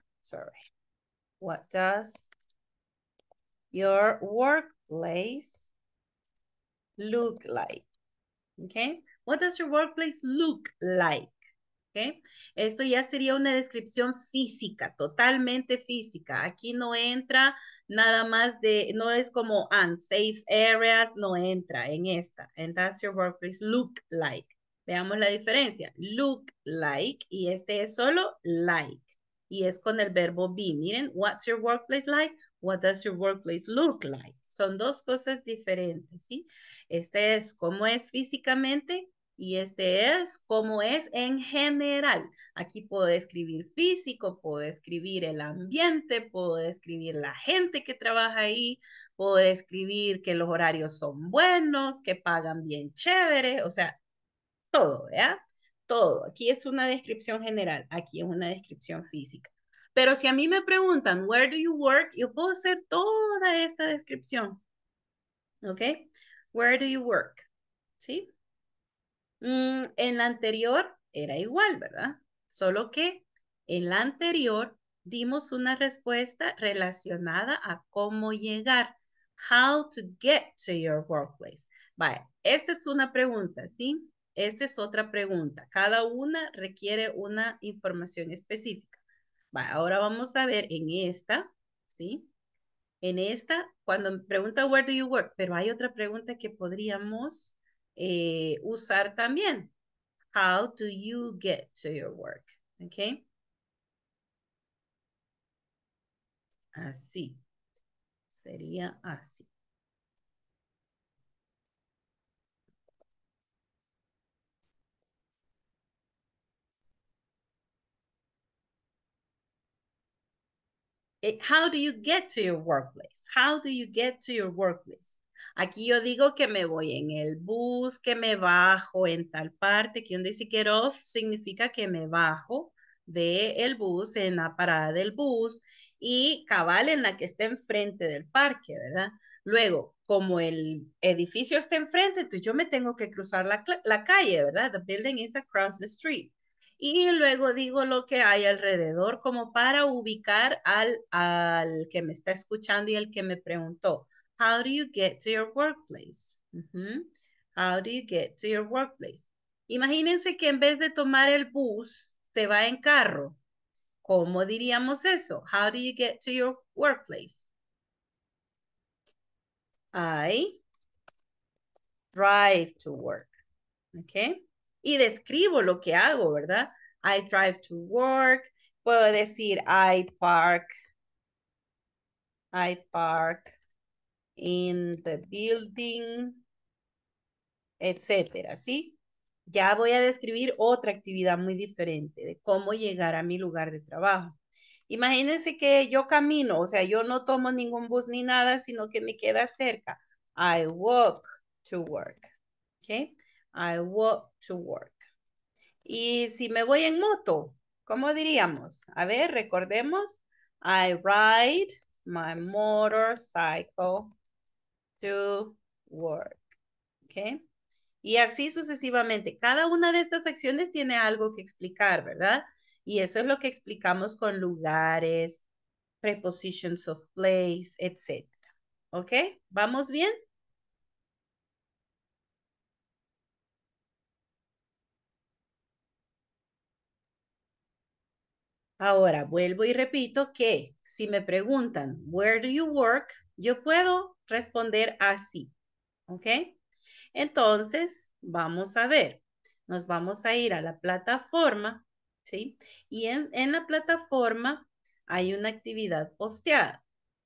workplace look like? Okay. What does your workplace look like? Okay. Esto ya sería una descripción física, totalmente física. Aquí no entra nada más de, no es como unsafe areas, no entra en esta. And that's your workplace look like. Veamos la diferencia. Look like y este es solo like. Y es con el verbo be. Miren, what's your workplace like? What does your workplace look like? Son dos cosas diferentes, ¿sí? Este es cómo es físicamente y este es cómo es en general. Aquí puedo describir físico, puedo describir el ambiente, puedo describir la gente que trabaja ahí, puedo describir que los horarios son buenos, que pagan bien chévere, o sea, todo, ¿verdad? Todo. Aquí es una descripción general, aquí es una descripción física. Pero si a mí me preguntan, where do you work? Yo puedo hacer toda esta descripción. ¿Ok? Where do you work? ¿Sí? En la anterior era igual, ¿verdad? Solo que en la anterior dimos una respuesta relacionada a cómo llegar. How to get to your workplace. Vale, esta es una pregunta, ¿sí? Esta es otra pregunta. Cada una requiere una información específica. Vale, ahora vamos a ver en esta, ¿sí? En esta, cuando me pregunta where do you work, pero hay otra pregunta que podríamos usar también. How do you get to your work? Okay. Así. Sería así. How do you get to your workplace? How do you get to your workplace? Aquí yo digo que me voy en el bus, que me bajo en tal parte, que donde dice get off significa que me bajo del bus en la parada del bus y cabal en la que está enfrente del parque, ¿verdad? Luego, como el edificio está enfrente, entonces yo me tengo que cruzar la calle, ¿verdad? The building is across the street. Y luego digo lo que hay alrededor como para ubicar al que me está escuchando y el que me preguntó. How do you get to your workplace? How do you get to your workplace? Imagínense que en vez de tomar el bus, te va en carro. ¿Cómo diríamos eso? How do you get to your workplace? I drive to work. ¿Ok? Y describo lo que hago, ¿verdad? I drive to work. Puedo decir I park in the building, etcétera, ¿sí? Ya voy a describir otra actividad muy diferente de cómo llegar a mi lugar de trabajo. Imagínense que yo camino, o sea, yo no tomo ningún bus ni nada, sino que me queda cerca. I walk to work, ¿ok? I walk to work. Y si me voy en moto, ¿cómo diríamos? A ver, recordemos. I ride my motorcycle to work, ¿ok? Y así sucesivamente. Cada una de estas acciones tiene algo que explicar, ¿verdad? Y eso es lo que explicamos con lugares, prepositions of place, etc. ¿Ok? ¿Vamos bien? Ahora, vuelvo y repito que si me preguntan, where do you work? Yo puedo responder así, ¿ok? Entonces, vamos a ver. Nos vamos a ir a la plataforma, ¿sí? Y en la plataforma hay una actividad posteada.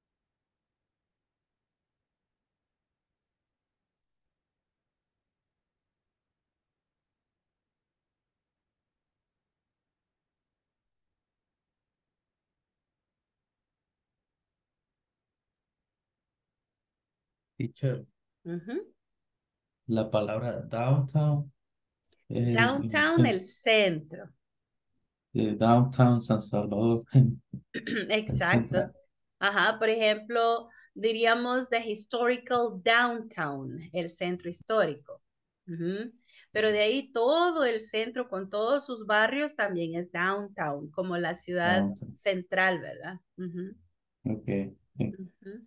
Teacher, Ujú. la palabra downtown, Downtown, el centro. de downtown San Salvador, el Exacto. central. Ajá, por ejemplo, diríamos the historical downtown, el centro histórico. Ujú. Pero de ahí todo el centro con todos sus barrios también es downtown, como la ciudad Downtown. central, ¿verdad? Ujú. Okay. Ujú.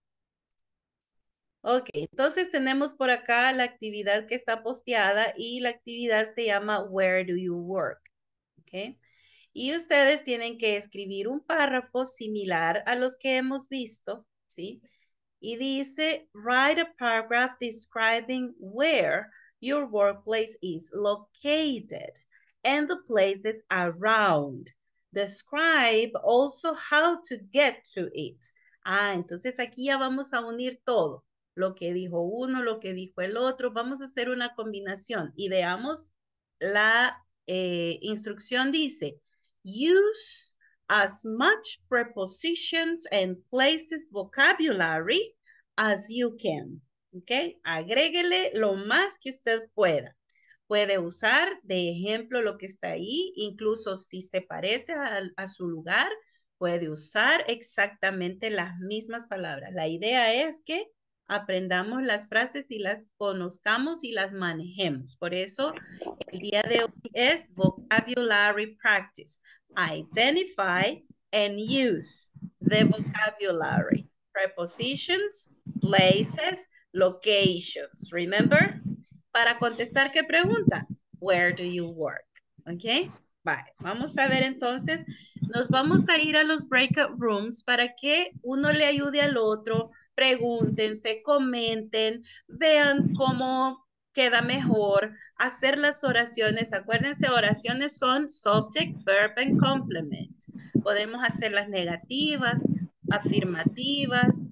Ok, entonces tenemos por acá la actividad que está posteada y la actividad se llama Where do you work? Ok. Y ustedes tienen que escribir un párrafo similar a los que hemos visto, ¿sí? Y dice, write a paragraph describing where your workplace is located and the places around. Describe also how to get to it. Ah, entonces aquí ya vamos a unir todo. Lo que dijo uno, lo que dijo el otro. Vamos a hacer una combinación y veamos la instrucción dice, use as much prepositions and places vocabulary as you can. ¿Ok? Agréguele lo más que usted pueda. Puede usar de ejemplo lo que está ahí, incluso si se parece a su lugar, puede usar exactamente las mismas palabras. La idea es que aprendamos las frases y las conozcamos y las manejemos. Por eso el día de hoy es vocabulary practice. Identify and use the vocabulary. Prepositions, places, locations. Remember? Para contestar, ¿qué pregunta? Where do you work? ¿Ok? Vale, vamos a ver entonces. Nos vamos a ir a los breakout rooms para que uno le ayude al otro. Pregúntense, comenten, vean cómo queda mejor hacer las oraciones. Acuérdense, oraciones son subject, verb and complement. Podemos hacer las negativas, afirmativas,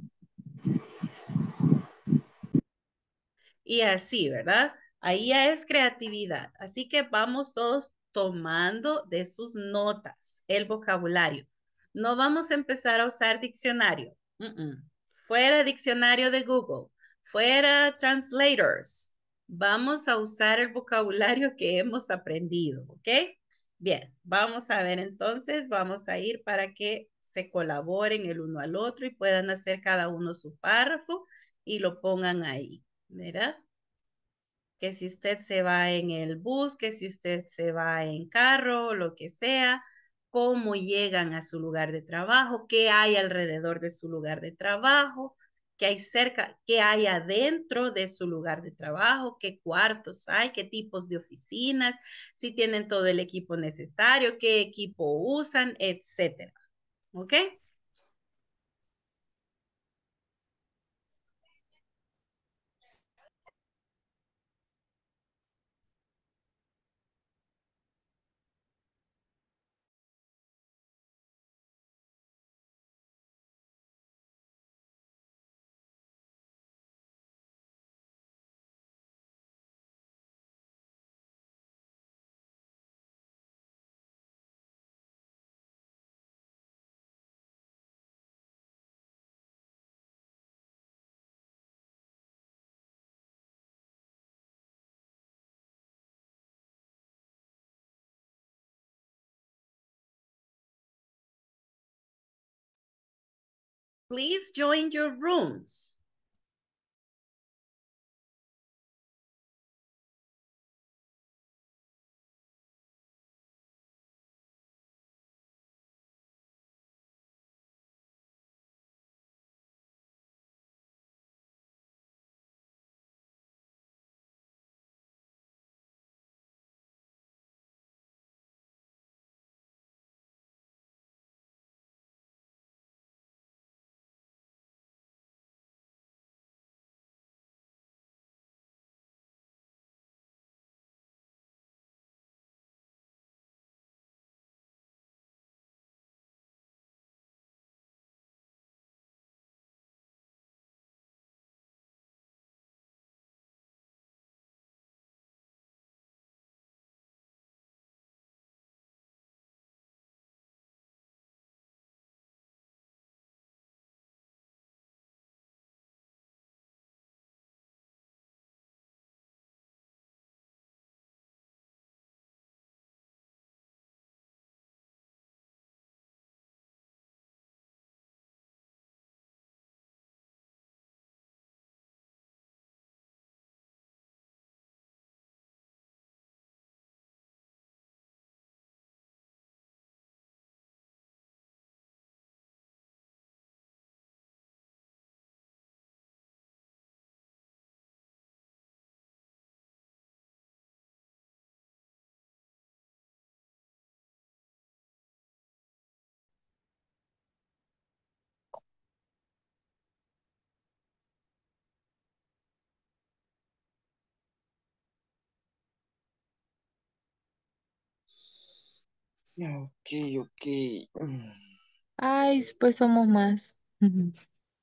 y así, ¿verdad? Ahí ya es creatividad. Así que vamos todos tomando de sus notas el vocabulario. No vamos a empezar a usar diccionario. Fuera diccionario de Google. Fuera translators. Vamos a usar el vocabulario que hemos aprendido, ¿ok? Bien, vamos a ver entonces, vamos a ir para que se colaboren el uno al otro y puedan hacer cada uno su párrafo y lo pongan ahí. ¿Verdad? Que si usted se va en el bus, que si usted se va en carro, lo que sea, cómo llegan a su lugar de trabajo, qué hay alrededor de su lugar de trabajo, qué hay cerca, qué hay adentro de su lugar de trabajo, qué cuartos hay, qué tipos de oficinas, si tienen todo el equipo necesario, qué equipo usan, etcétera. ¿Ok? Please join your rooms. Ok. Ay, pues somos más. Ujú.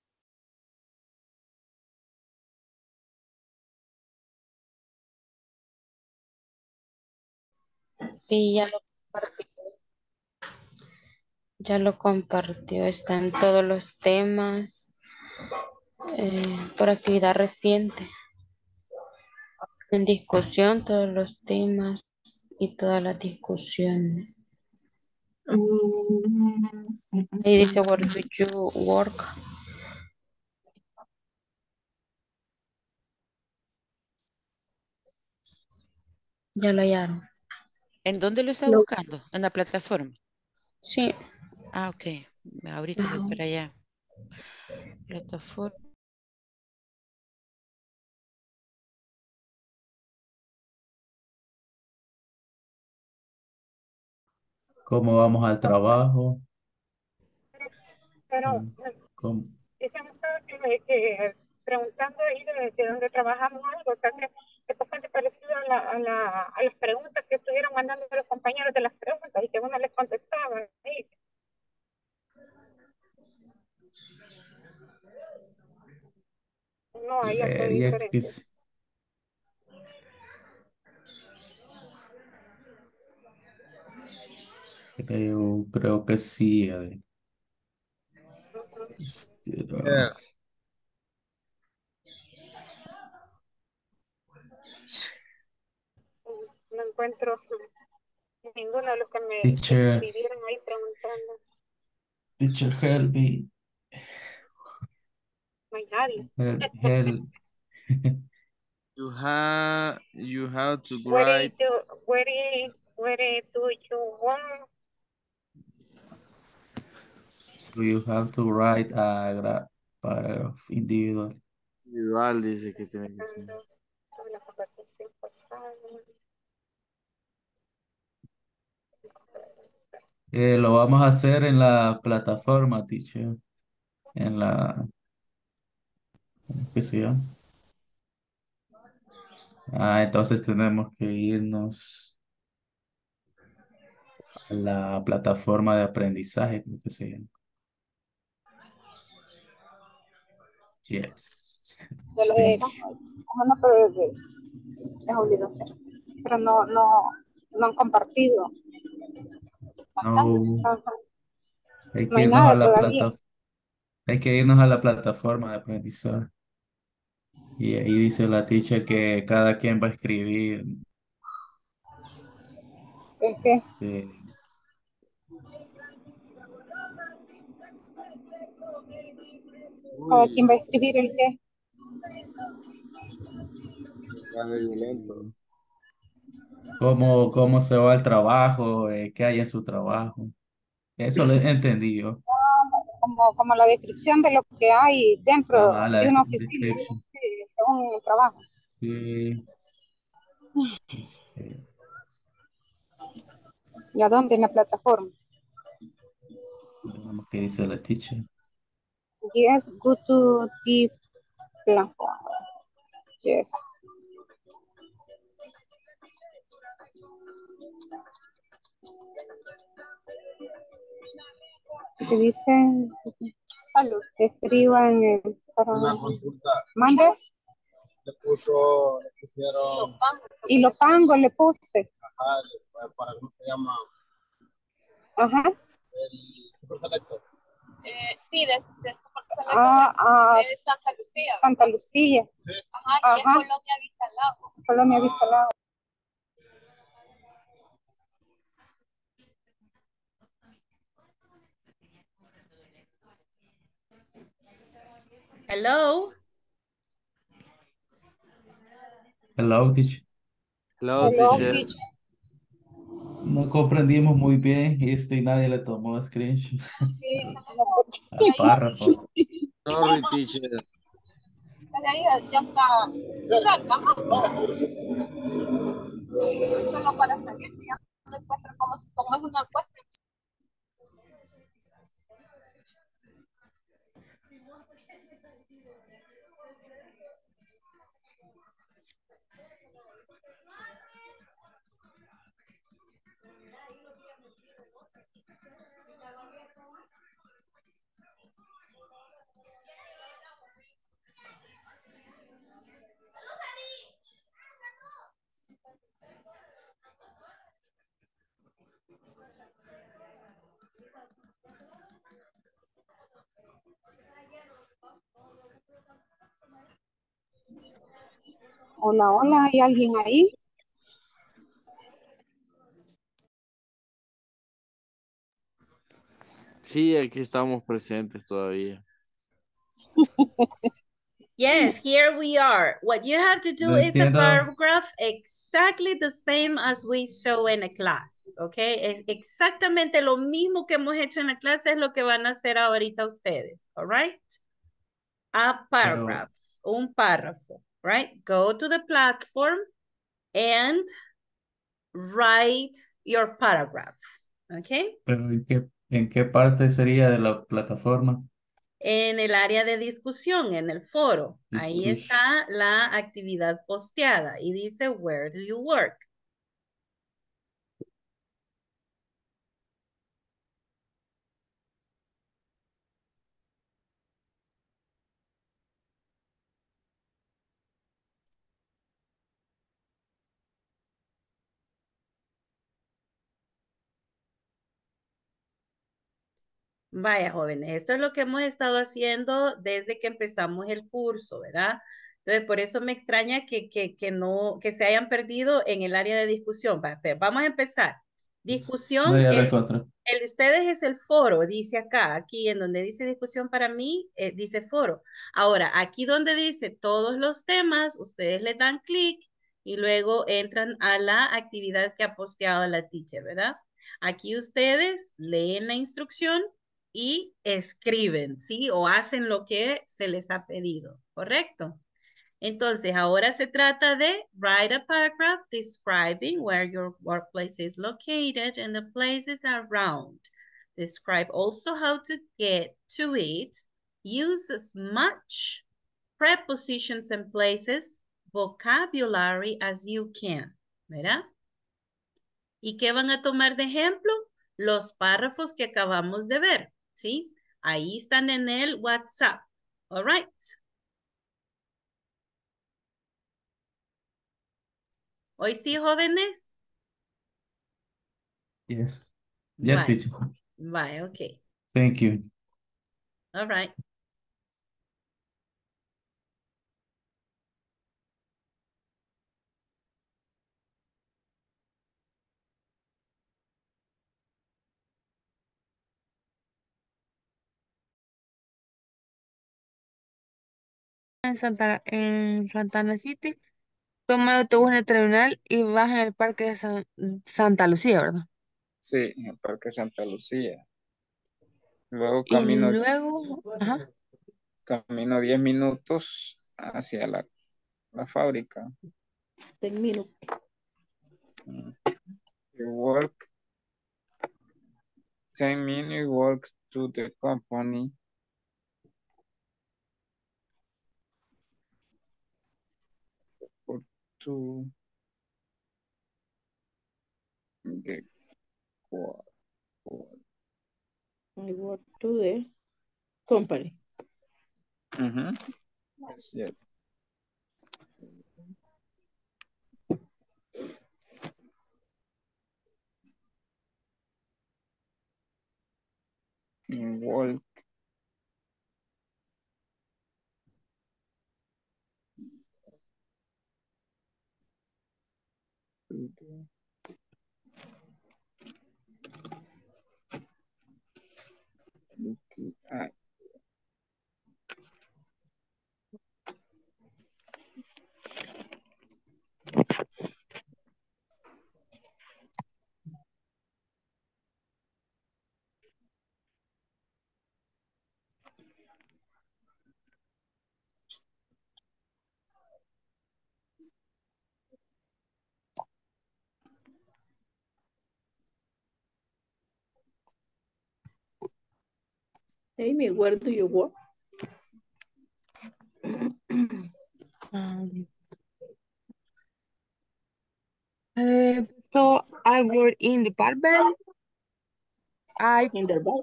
Sí, ya lo compartió. Están todos los temas por actividad reciente. En discusión, todos los temas y todas las discusiones. Ahí dice, where do you work? Ya lo hallaron. ¿En dónde lo está buscando? ¿En la plataforma? Sí. Ah, ok. Ahorita voy para allá. Plataforma. ¿Cómo vamos al trabajo? Pero ¿Cómo? dicen ustedes que preguntando ahí de dónde trabajamos algo, o sea que es bastante parecido a las preguntas que estuvieron mandando los compañeros de las preguntas y que uno les contestaba. ¿Sí? No hay algo Creería que diferente. sí. Creo que sí. A ver. Yeah. No encuentro ninguno de los que me Teacher, escribieron ahí preguntando. teacher, help me. No hay nadie. Help. You have to Where write. do you work? Do you have to write a paragraph individual? Individual dice que tiene que ser. La conversación pasada. Lo vamos a hacer en la plataforma, teacher. En la, ¿qué se llama? Entonces tenemos que irnos a la plataforma de aprendizaje, creo que se llama. Yes. De lo de, Thank you. no, pero es obligación. Pero no han compartido. No, Ajá. hay No que hay irnos a nada la todavía. hay que irnos a la plataforma de aprendizaje. Y ahí dice la teacher que cada quien va a escribir Es que Cada quien va a escribir el qué. ¿Cómo se va el trabajo? ¿Qué hay en su trabajo? Eso lo he entendido. Como la descripción de lo que hay dentro Ajá, la de una oficina, description. sí, según el trabajo. Sí, este, ¿Y a dónde? En la plataforma. veamos qué dice la teacher. Yes, go to the platform. Yes. Que dicen, salud, escriba en el... Una consulta. ¿Mande? Le pusieron. Y lo pango le puse. Ajá, para cómo se llama. Ajá. El Super Selector. Sí, de Super Selector. De Santa Lucía. Santa Lucía. Sí. Ajá, y es Colonia Vista al Lago. Colonia Vista al Lago. Hello. Hello, teacher. Hello, Hello, teacher. teacher. No comprendimos muy bien y nadie le tomó screenshot Sí, al párrafo. Sorry, teacher. ya está cerrada. Solo para salir, si ya no encuentro cómo es una encuesta. Hola, hola, ¿hay alguien ahí? Sí, aquí estamos presentes todavía. Yes, here we are. What you have to do No is a entiendo, paragraph exactly the same as we show in a class, okay? Exactamente lo mismo que hemos hecho en la clase es lo que van a hacer ahorita ustedes, all right? A paragraph, un párrafo, right? Go to the platform and write your paragraph, okay? pero ¿en qué parte sería de la plataforma? En el área de discusión, en el foro. Ahí Discussion. está la actividad posteada y dice, where do you work? Vaya, jóvenes, esto es lo que hemos estado haciendo desde que empezamos el curso, ¿verdad? Entonces, por eso me extraña que se hayan perdido en el área de discusión. Vamos a empezar. No, Discusión ya la es, encontré. el de ustedes es el foro, dice acá, aquí en donde dice discusión para mí, dice foro. Ahora, aquí donde dice todos los temas, ustedes le dan clic y luego entran a la actividad que ha posteado la teacher, ¿verdad? Aquí ustedes leen la instrucción y escriben, ¿sí? O hacen lo que se les ha pedido, ¿correcto? Entonces, ahora se trata de write a paragraph describing where your workplace is located and the places around. Describe also how to get to it. Use as much prepositions and places, vocabulary as you can, ¿verdad? ¿Y qué van a tomar de ejemplo? Los párrafos que acabamos de ver, ¿sí? Ahí están en el WhatsApp. All right. Hoy sí, jóvenes. Yes. Yes, Bye. teacher. Bye, okay. Thank you. All right. en Santana City, toma el autobús en el terminal y vas en el parque de Santa Lucía, ¿verdad? Sí, en el Parque Santa Lucía. Luego Y luego, ajá, camino 10 minutos hacia la fábrica. 10 minutes. You work 10 minutes walk to the company. Or to the I work to the company. Yes, yes. Walk to the Amy, where do you work? so I work in the barbell. In the bar?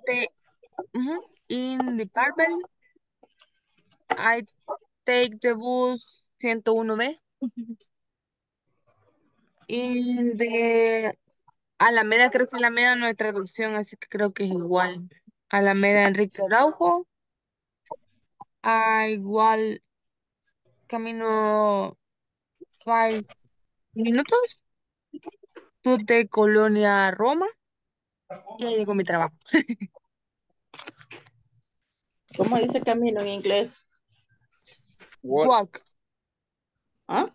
In the barbell. I take the bus 101B. In the Alameda, creo que Alameda no hay traducción, así que creo que es igual. Alameda Enrique Araujo. Igual camino 5 minutos. Tú de Colonia Roma. Y ahí llego a mi trabajo. ¿Cómo dice camino en inglés? Walk. ¿Ah?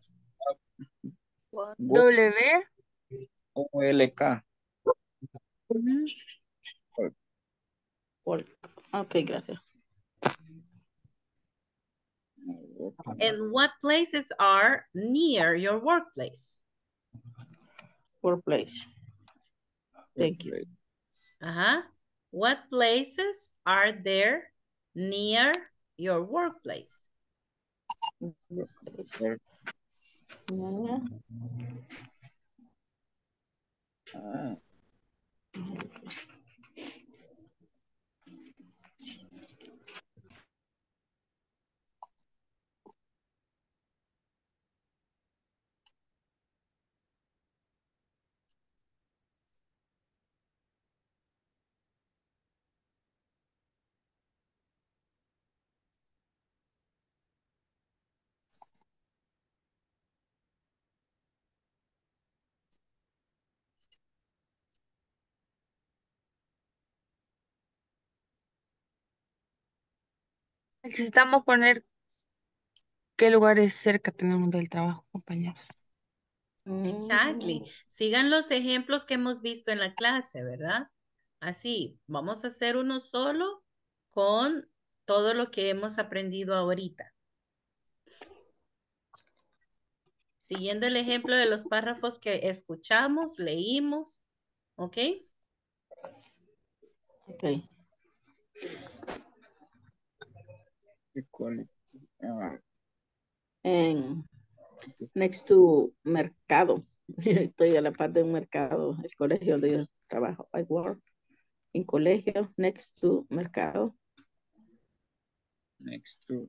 W. O-L-K. Walk. Ok, gracias. And what places are near your workplace? Workplace. Thank you. What places are there near your workplace? Necesitamos poner qué lugares cerca tenemos del trabajo, compañeros. Exactly. Sigan los ejemplos que hemos visto en la clase, ¿verdad? Así, vamos a hacer uno solo con todo lo que hemos aprendido ahorita. Siguiendo el ejemplo de los párrafos que escuchamos, leímos, ¿ok? Ok. Next to mercado. Estoy a la parte de un mercado. Es colegio donde yo trabajo. I work in colegio next to mercado. Next to.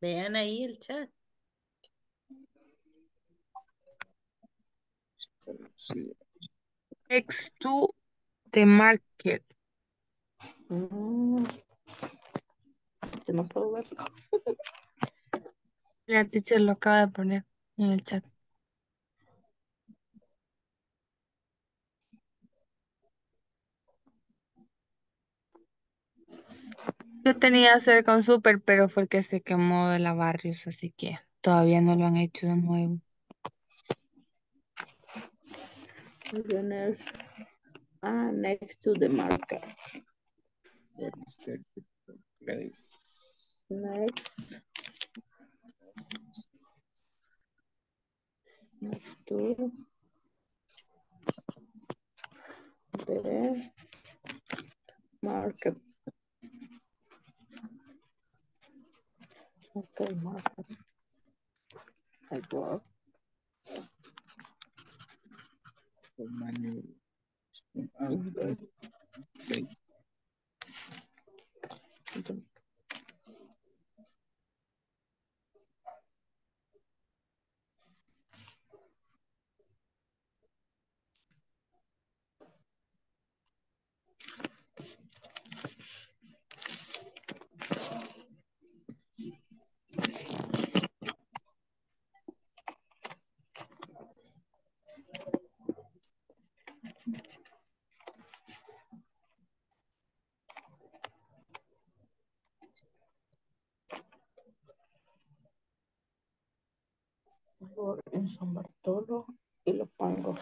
Vean ahí el chat. Sí. Next to the market. Yo no puedo ver. La teacher lo acaba de poner en el chat. Yo tenía cerca un súper, pero fue el que se quemó de la Barrios, así que todavía no lo han hecho de nuevo. Millionaires are next to the market. What is the place? Next to the market. Okay, market. I work. The menu. Place. En San Bartolo y lo pongo.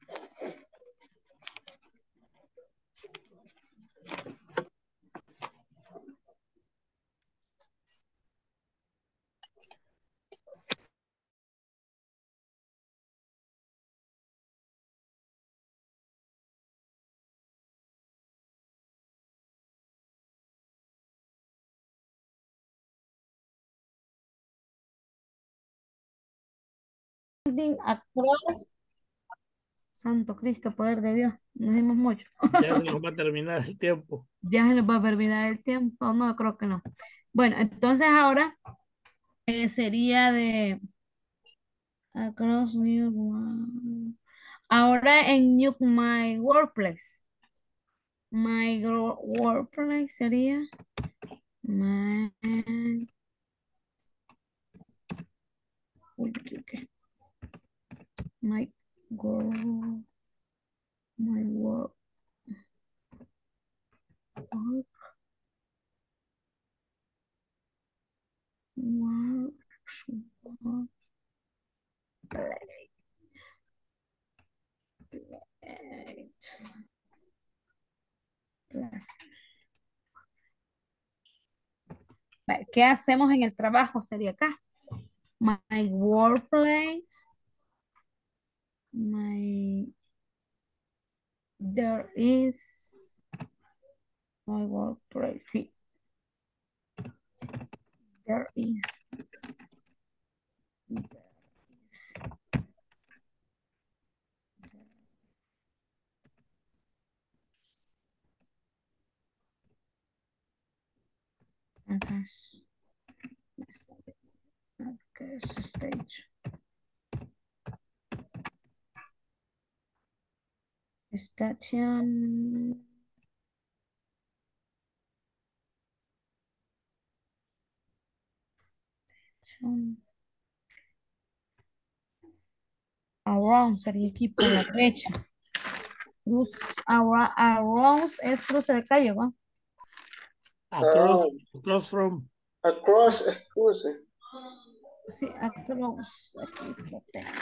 Across. Santo Cristo, poder de Dios. Nos dimos mucho. Ya se nos va a terminar el tiempo. Ya se nos va a terminar el tiempo. No, creo que no. Bueno, entonces ahora sería de across new. Ahora en new my workplace. My workplace sería my. Uy, ¿qué? My work. My work. ¿Qué hacemos en el trabajo? Sería acá. My workplace. There is my workplace. There is. Stage. Station. Around sería aquí por la derecha. Around es cruce de calle, ¿va? Across from. Across, excuse. Sí, across. Aquí lo tengo.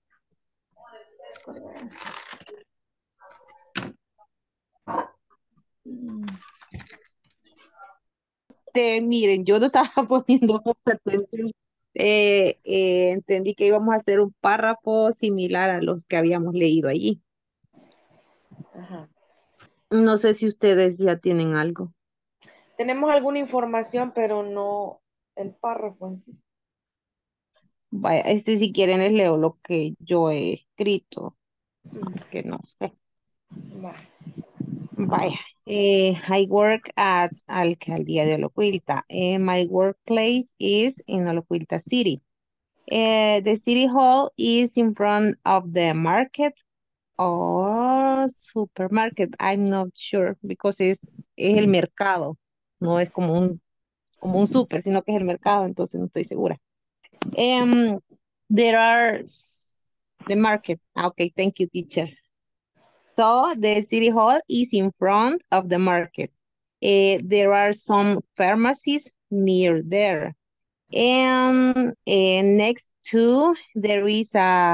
Miren, yo no estaba poniendo mucha atención. Entendí que íbamos a hacer un párrafo similar a los que habíamos leído allí. Ajá. No sé si ustedes ya tienen algo. Tenemos alguna información, pero no el párrafo en sí. Vaya, si quieren les leo lo que yo he escrito, que no sé. Vale. Vaya. I work at Alcaldía de Olocuilta. My workplace is in Olocuilta City. The city hall is in front of the market or supermarket. I'm not sure because es el mercado. No es como un super, sino que es el mercado, entonces no estoy segura. There are the market. Okay, thank you, teacher. So the city hall is in front of the market. There are some pharmacies near there. And next to there is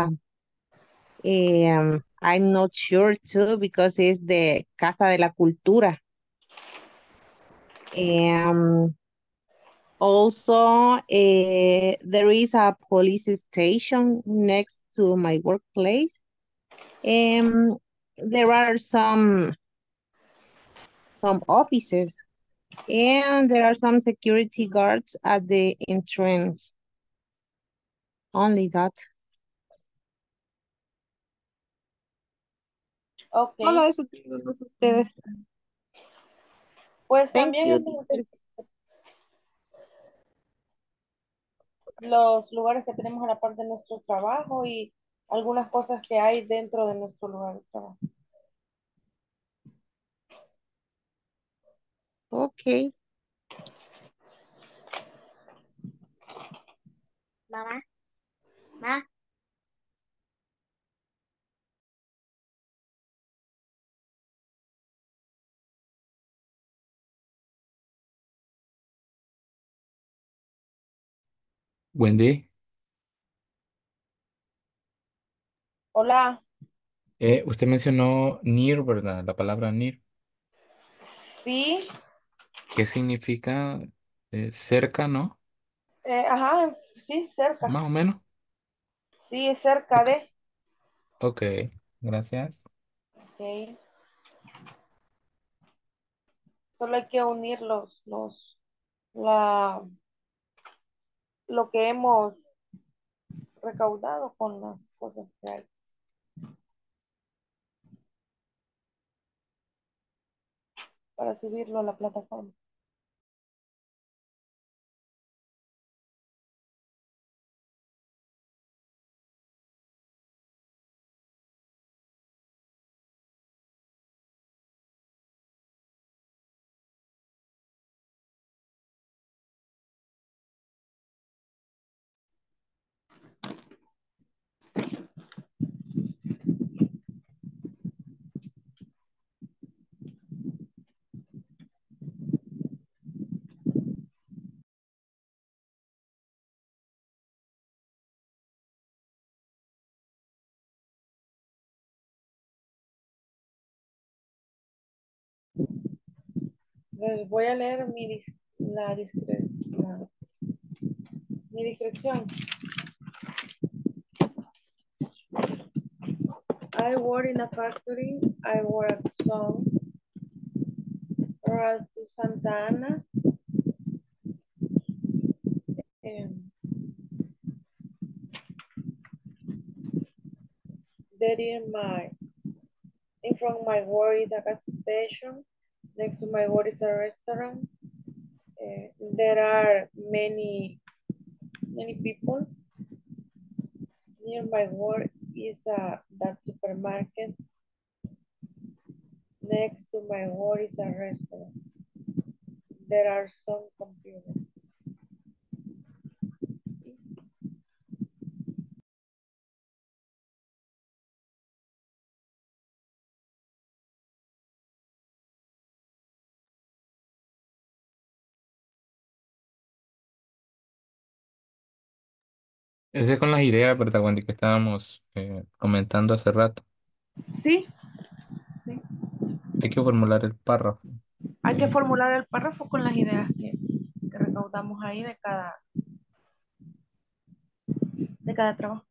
I'm not sure too because it's the Casa de la Cultura. Also, there is a police station next to my workplace. There are some offices and there are some security guards at the entrance. Only that. Okay. Solo eso tenemos ustedes. Pues Thank también you, hemos teacher. los lugares que tenemos a la par de nuestro trabajo y algunas cosas que hay dentro de nuestro lugar de trabajo. Okay. Mamá, mamá. Wendy, Hola, usted mencionó near, ¿verdad? La palabra near. sí, ¿Qué significa cerca, no? ajá, sí, cerca. Más o menos. Sí, es cerca Ok, de. ok, gracias. Ok. Solo hay que unir la, lo que hemos recaudado con las cosas que hay. Para subirlo a la plataforma. Les voy a leer mi descripción. I work in a factory. I work at Sun, Road to Santa Ana. There in front of my work is a gas station. Next to my work is a restaurant. There are many people. Near my work is that supermarket. Next to my work is a restaurant. There are some computers. Ese es con las ideas, ¿verdad, Wendy? Que estábamos comentando hace rato. Sí, Hay que formular el párrafo. hay que formular el párrafo con las ideas que recaudamos ahí de cada trabajo.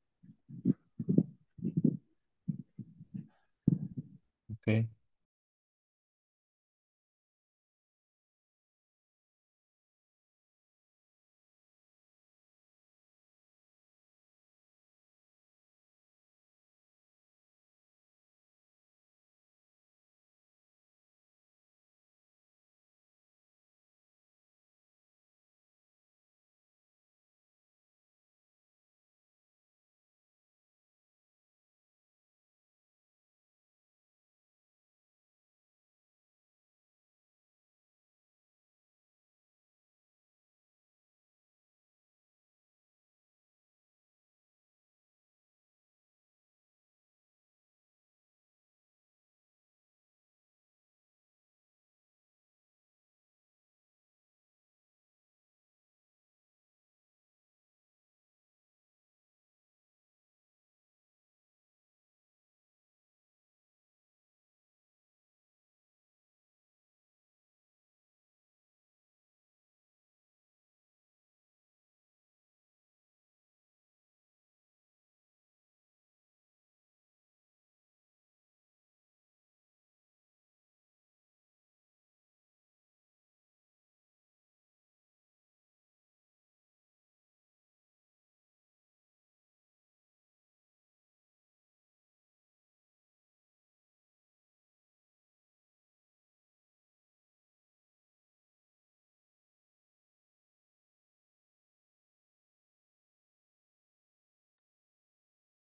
Ok.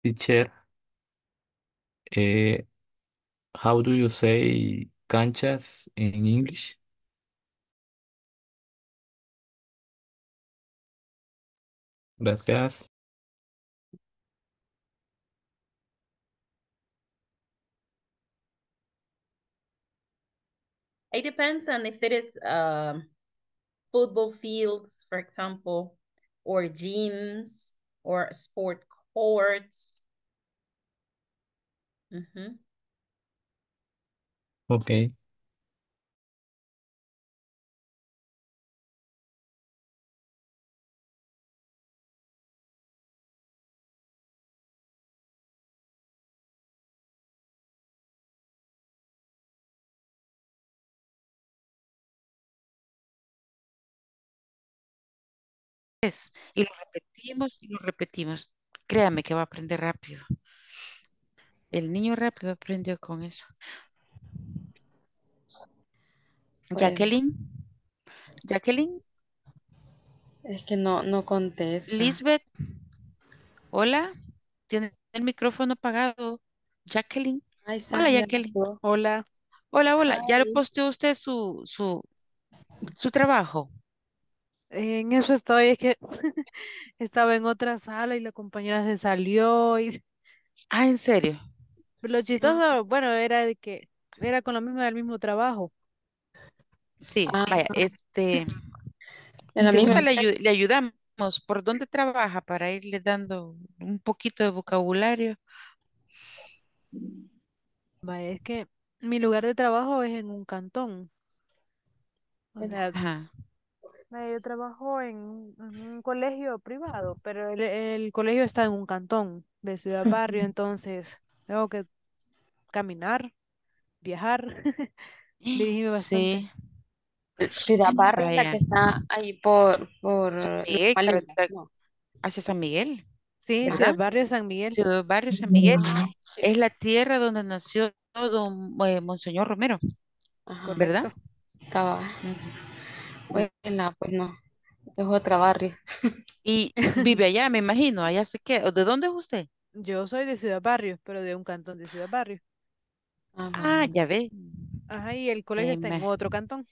Teacher, eh, how do you say canchas in English? Gracias. It depends on if it is football fields, for example, or gyms or sport courts. Mhm. Ok. Y lo repetimos y lo repetimos. Créame que va a aprender rápido. El niño rápido aprendió con eso. Pues, Jacqueline, Jacqueline, es que no contesta. Lisbeth, hola, tiene el micrófono apagado. Jacqueline, Ahí está, hola ya Jacqueline. llegó. Hola. Hola, hola, ¿ya lo Ay, posteó usted su trabajo? En eso estoy, es que estaba en otra sala y la compañera se salió y Ah, ¿en serio? lo chistoso, bueno, era de que era con la misma del mismo trabajo. Sí, ah, vaya, en la si misma gusta empresa. le ayudamos. ¿Por dónde trabaja para irle dando un poquito de vocabulario? Vaya, es que mi lugar de trabajo es en un cantón. O sea, Ajá. yo trabajo en un colegio privado, pero el colegio está en un cantón de Ciudad Barrio, entonces tengo que caminar, viajar, dirigirme bastante. Sí, Ciudad Barrio es la que vaya. está ahí por San Vilma Miguel, Linda, ¿no? hacia San Miguel, Sí, ¿verdad? Ciudad Barrio San Miguel. Ciudad Barrio San Miguel. Ah, Es la tierra donde nació don Monseñor Romero, ajá, ¿verdad? Correcto. cabal. Ujú. Bueno, pues no, es otra barrio. Y vive allá, me imagino, allá se queda. ¿De dónde es usted? Yo soy de Ciudad Barrio, pero de un cantón de Ciudad Barrio. Ah, Ah, bueno. ya ve. Ajá, y el colegio está en Me- otro cantón.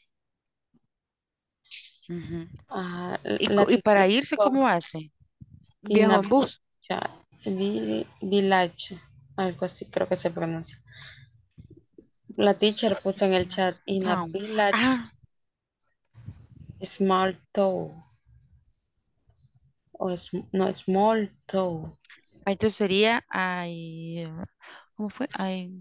ujú. Ah, la Y para teacher irse, ¿cómo hace? Viajo en bus. Village, algo así creo que se pronuncia. La teacher puso en el chat, in a Town. village, Ah, small town, no, small town. entonces sería ¿cómo fue?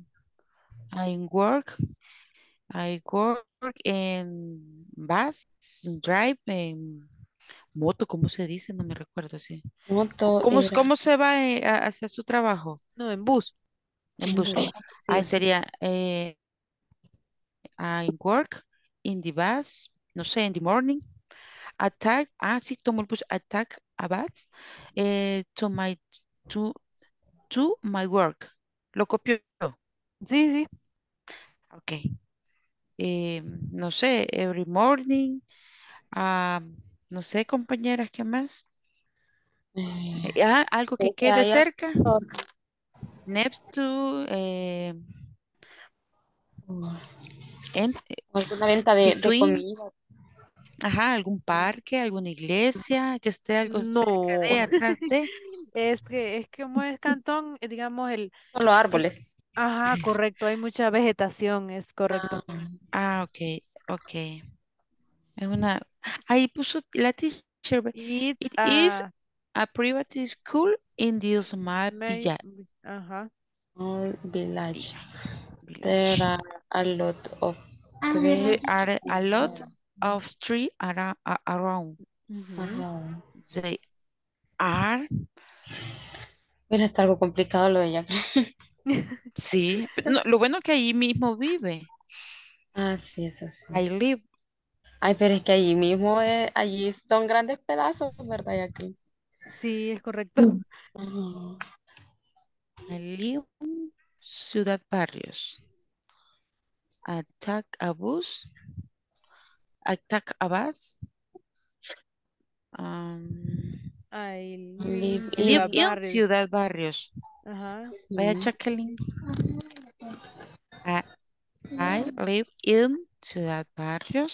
I work en bus, drive, en moto, ¿cómo se dice? No me recuerdo, sí. Moto era ¿Cómo se va hacia su trabajo? No, en bus. En bus. sí, Ahí sería I work in the bus, no sé, in the morning. Attack, sí, tomo el bus. Attack a bus to to, my work. Lo copio yo. Sí, sí. Ok. No sé, every morning. ah, no sé, compañeras, ¿qué más? Algo que ese quede ahí al cerca. Next to, en, es una venta de between. comida. Ajá, algún parque, alguna iglesia, que esté algo cerca No. de, atrás de. Es que como es cantón, digamos Solo árboles. ajá, correcto, hay mucha vegetación, es correcto. Ok, ok. Es una, ahí puso la teacher. It's It is a private school in the small ajá. Small village. There village. are a lot of There trees are a lot of trees around. Ujú. around. They are, Mira, está algo complicado lo de ella. sí, no, lo bueno que ahí mismo vive. Ah, sí, eso sí. I live, Ay, pero es que allí mismo, allí son grandes pedazos, ¿verdad? Y aquí. Sí, es correcto. Ujú. I live Ciudad Barrios. Attack a bus, attack a bus. Um, I Live live in. Live Ciudad in Barrios. Ciudad Barrios. Ajá. Vaya, Jacqueline. I live in Ciudad Barrios.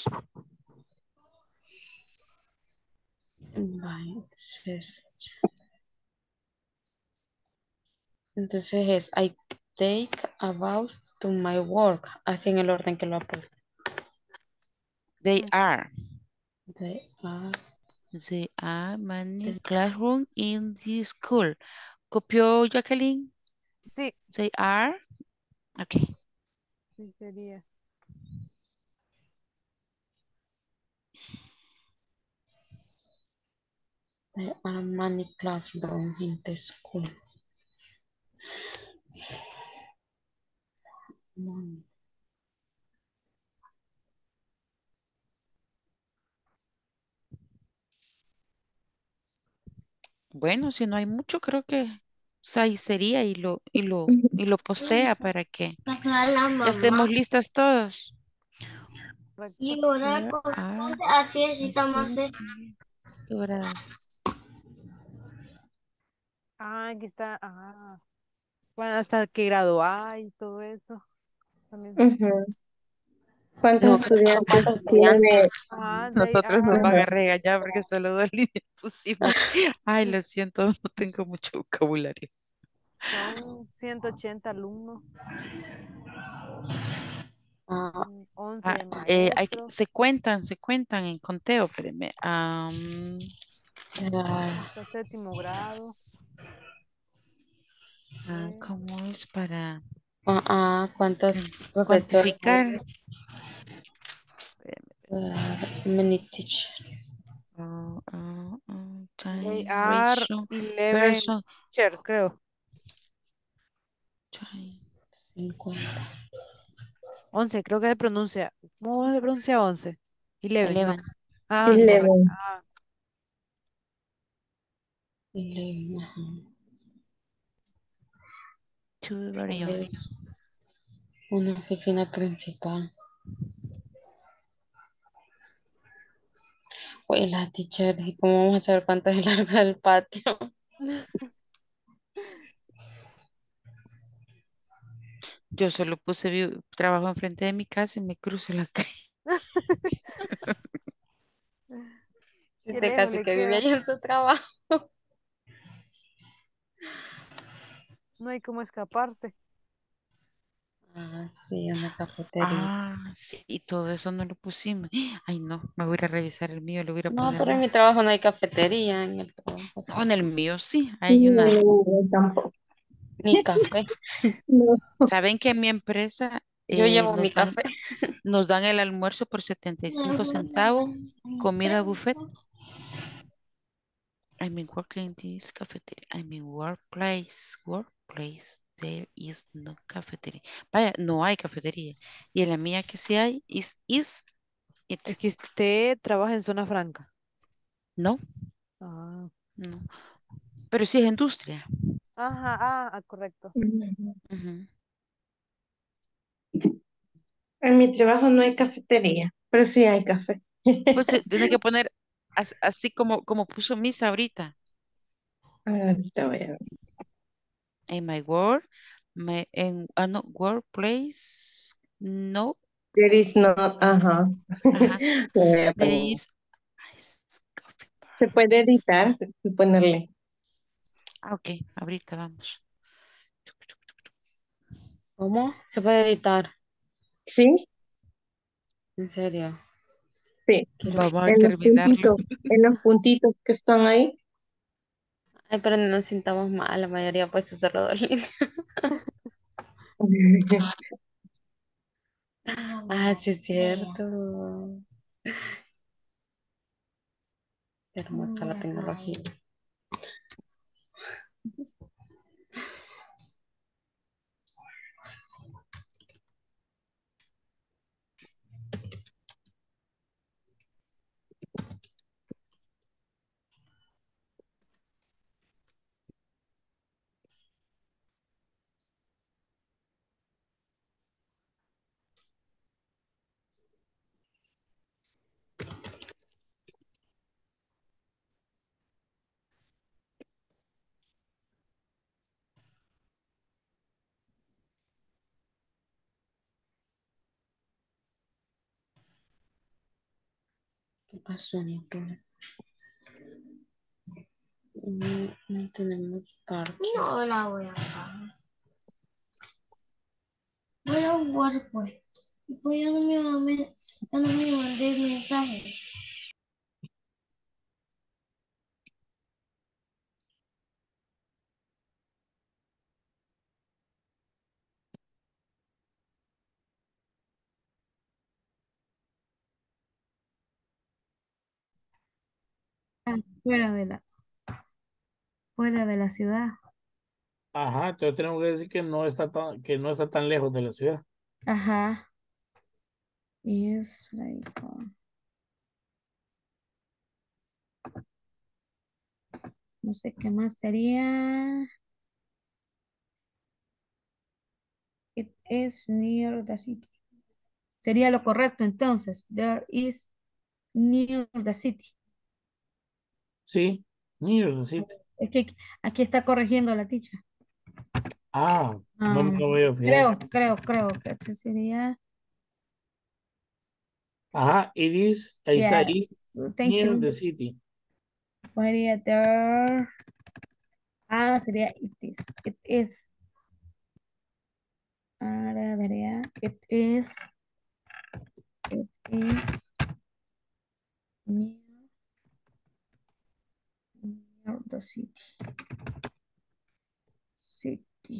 Entonces es I take a bus to my work. Así en el orden que lo ha puesto. They are. They are. They are many classroom in the school. ¿Copió Jacqueline? Sí. They are. Okay. Sí, sería. There are many classrooms in the school. Bueno, si no hay mucho, creo que ahí sería y lo postea para que ya estemos listas todos. Y una There cosa, are así necesitamos hacer. students. Ah, aquí está. Ah. Bueno, hasta qué grado hay y todo eso. También. ¿Cuántos No, estudiantes ¿cuántos tiene? estudiantes? Ah, they Nosotros nos are. van Ajá. a regañar porque solo dos líneas pusimos. Ay, lo siento, no tengo mucho vocabulario. Son 180 alumnos. Ah, 11 maestros. Se cuentan en conteo, espérenme. Hasta séptimo grado. ¿Cómo es para ¿cuántos profesores? cuantificar? Many teachers. They Time, are ratio, 11 person. teacher, creo. 50. 11, creo que se pronuncia. ¿Cómo se pronuncia 11? 11, ¿no? 11. Ah, correcto. 11. Ah, 11, ajá. Two very young. Es una oficina principal. Oye, la teacher, ¿y cómo vamos a saber cuánto es largo el patio? Yo solo puse trabajo enfrente de mi casa y me cruzo la calle. qué Dice lejos casi le que vive queda. allá en su trabajo. No hay cómo escaparse. Ah, sí, una cafetería. Sí, y todo eso no lo pusimos. Ay, no, me voy a ir a revisar el mío, lo voy a ir a No, poner pero en mal. mi trabajo no hay cafetería en el trabajo. No, en el mío sí, hay una. No, tampoco. Ni café. No. ¿Saben que en mi empresa Yo llevo mi café. nos dan el almuerzo por 75 centavos, comida buffet? I mean, working in this cafeteria. I mean, workplace. There is no cafeteria. Vaya, no hay cafetería. Y en la mía que sí hay, is it. Es que usted trabaja en zona franca. No, Ah. no. Pero sí es industria. Ajá, correcto. Ujú. En mi trabajo no hay cafetería, pero sí hay café. Pues tiene que poner así como puso Misa ahorita. Ahorita voy a ver. In my work, no, workplace, no. There is not, ajá. Ajá. Lo voy a There poner. is Se puede editar y ponerle. ok, ahorita vamos. ¿Cómo? ¿Se puede editar? ¿Sí? ¿En serio? Sí. Vamos a terminarlo. En los puntitos que están ahí. Ay, pero no nos sintamos mal, la mayoría ha puesto solo dos líneas. Ah, sí es cierto. Qué hermosa la tecnología. pasó, no tenemos parque. No la voy a pagar. Voy a jugar pues. Pues ya no me mandé mensaje. Ah, fuera de la ciudad. Ajá, entonces tenemos que decir que no está tan lejos de la ciudad. Ajá. Is like, no sé qué más sería. It is near the city. Sería lo correcto entonces. There is near the city. Sí, near the city. Es que aquí está corrigiendo la teacher. Ah, no me Ah, voy a fijar. creo que este sería. Ajá, it is, ahí está, Yes, ahí, thank near you. the city. Sería there. Ah, sería it is. It is. Ahora vería. It is. It is near the city. City.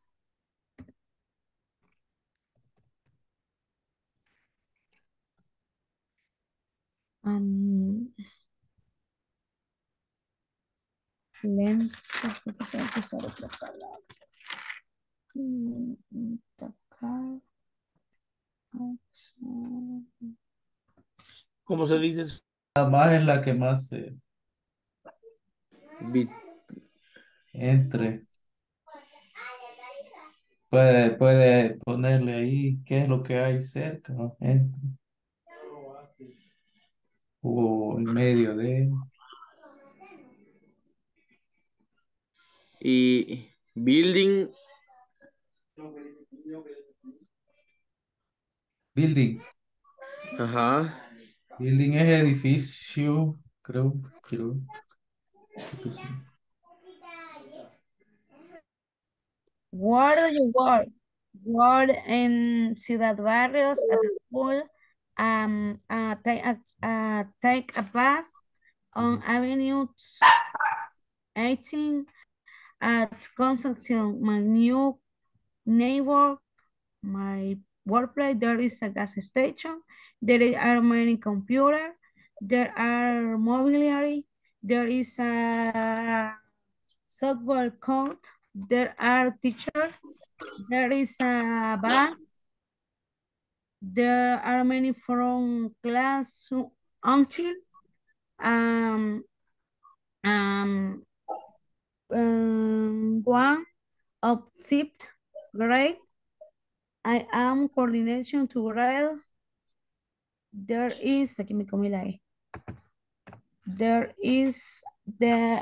Lento, porque tengo que usar otra palabra. Tocar. ¿Cómo se dice? La más es la que más entre. Puede ponerle ahí qué es lo que hay cerca, ¿no? Entre. O en medio de. Y building, Building. ajá. Building es edificio, creo que sí. Where do you work? Work in Ciudad Barrios at the school. Take a bus on Avenue 18 at Concepcion. My new neighbor, my workplace, there is a gas station. There are many computers. There are mobiliary. There is a softball court. There are teachers. There is a band. There are many from class until um, um, one of fifth grade. I am coordination to grade. There is, aquí me comí la E. There is the,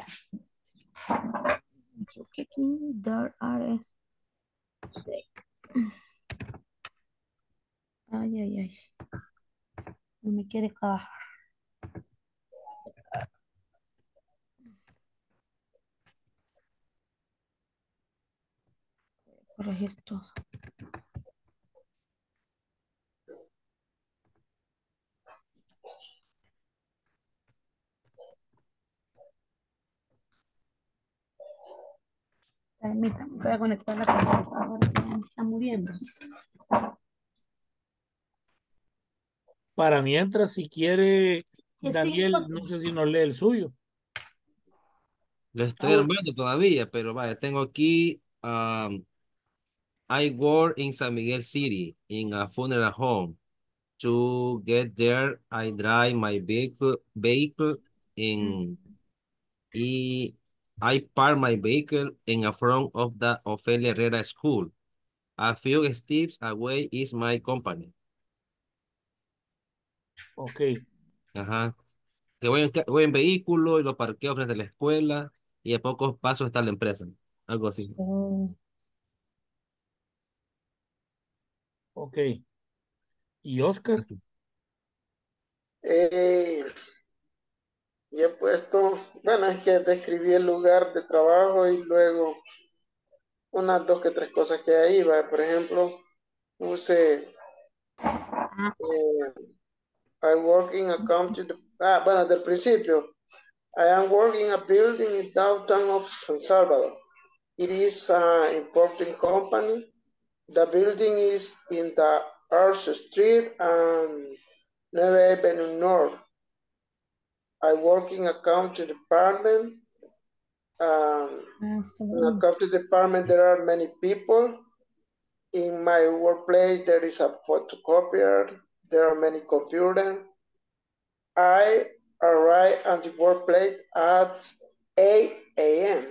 there are, ay. No me quiere cajar. Corregir todo. Permítame, voy a conectar la computadora que ya me está muriendo. Para mientras, si quiere, Que sí, Daniel, no sé si nos lee el suyo. Lo estoy armando todavía, pero vaya, tengo aquí, I work in San Miguel City in a funeral home. To get there, I drive my vehicle in, I park my vehicle in front of the Ofelia Herrera School. A few steps away is my company. Ok. Ajá. Que voy en vehículo y lo parqueo frente a la escuela y a pocos pasos está la empresa. Algo así. Ok. ¿Y Oscar? Eh, y he puesto, bueno, es que describí el lugar de trabajo y luego unas dos que tres cosas que ahí va. Por ejemplo, puse I work in a country, bueno, del principio. I am working a building in downtown of San Salvador. It is an important company. The building is in the Arch Street and 9 Avenue North. I work in a county department. In a county department, there are many people. In my workplace, there is a photocopier. There are many computers. I arrive at the workplace at 8 a.m.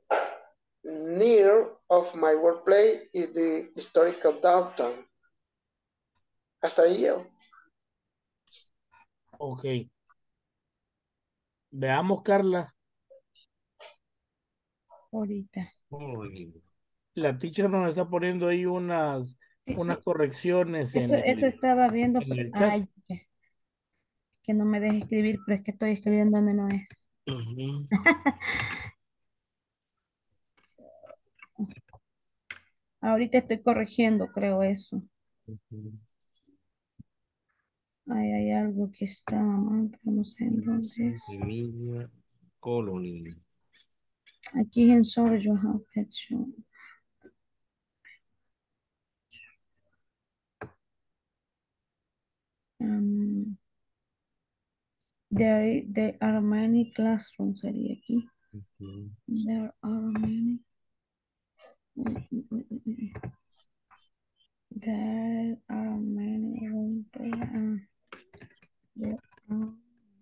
Near of my workplace is the historical downtown. Hasta ahí yo. Ok. Veamos, Carla. Ahorita. La teacher nos está poniendo ahí unas correcciones Eso estaba viendo, en el chat. ay, que no me deje escribir, pero es que estoy escribiendo donde no es. Ahorita estoy corrigiendo, creo eso. Ay, hay algo que está mal, pero no sé en dónde es. Semilla Colony. Aquí en Sorjo, how can show. There are many classrooms sería aquí. There are many. There are many rooms there. There are.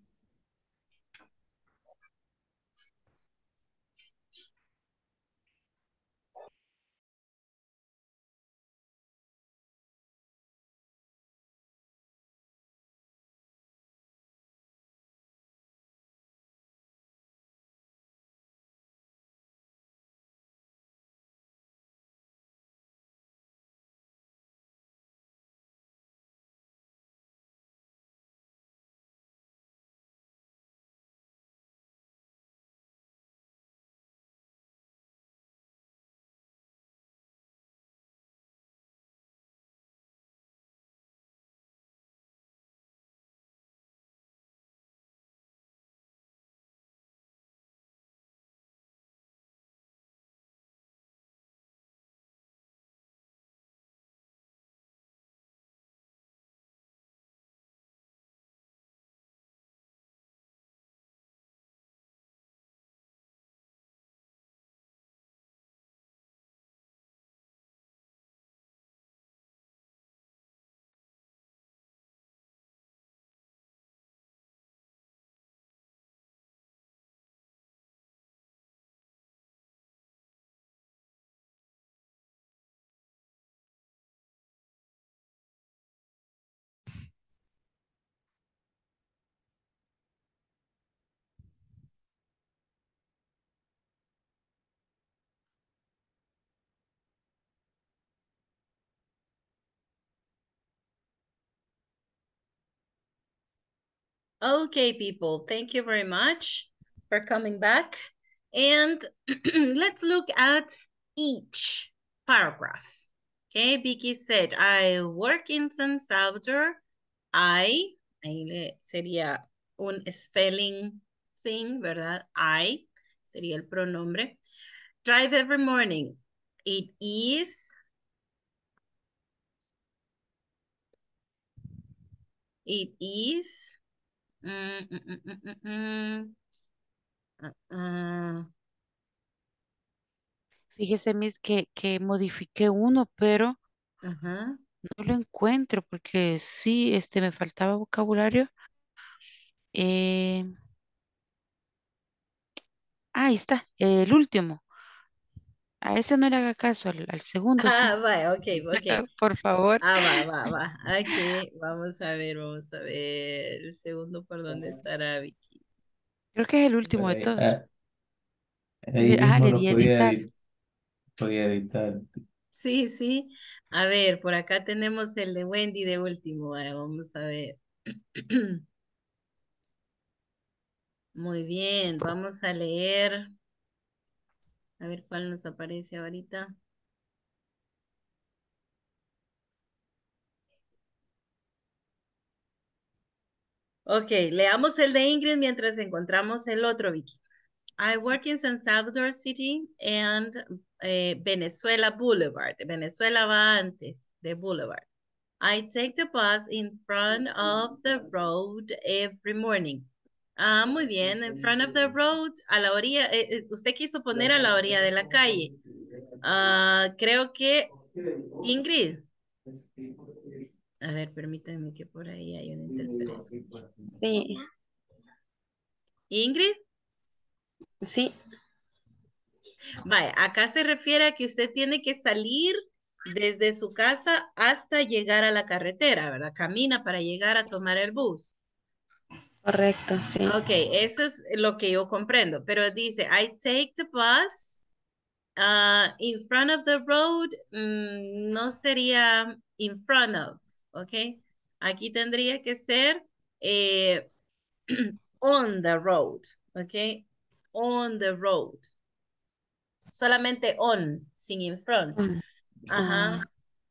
Okay, people, thank you very much for coming back. And let's look at each paragraph. Okay, Vicky said, I work in San Salvador. Ahí sería un spelling thing, ¿verdad? I sería el pronombre. Drive every morning. It is. It is. Fíjese, Miss, que modifiqué uno, pero no lo encuentro porque sí, me faltaba vocabulario. Ahí está, el último. A ese no le haga caso, al segundo, sí. Va, ok. Por favor. Va. Aquí, vamos a ver. El segundo, ¿por dónde estará, Vicky? Creo que es el último de todos. Ahí mismo Le lo di a podía editar. editar. Sí. A ver, por acá tenemos el de Wendy de último. Vamos a ver. Muy bien, vamos a leer. A ver cuál nos aparece ahorita. Ok, leamos el de Ingrid mientras encontramos el otro, Vicky. I work in San Salvador City and Venezuela Boulevard. Venezuela va antes de Boulevard. I take the bus in front of the road every morning. Ah, muy bien. In front of the road, a la orilla. Usted quiso poner a la orilla de la calle. Ah, creo que Ingrid. A ver, permítanme que por ahí hay una interferencia. Sí. Ingrid. Sí. Vaya, acá se refiere a que usted tiene que salir desde su casa hasta llegar a la carretera, ¿verdad? Camina para llegar a tomar el bus. Correcto, sí. Ok, eso es lo que yo comprendo, pero dice, I take the bus in front of the road, no sería in front of, ok. Aquí tendría que ser on the road, ok. On the road. Solamente on, sin in front. Ajá.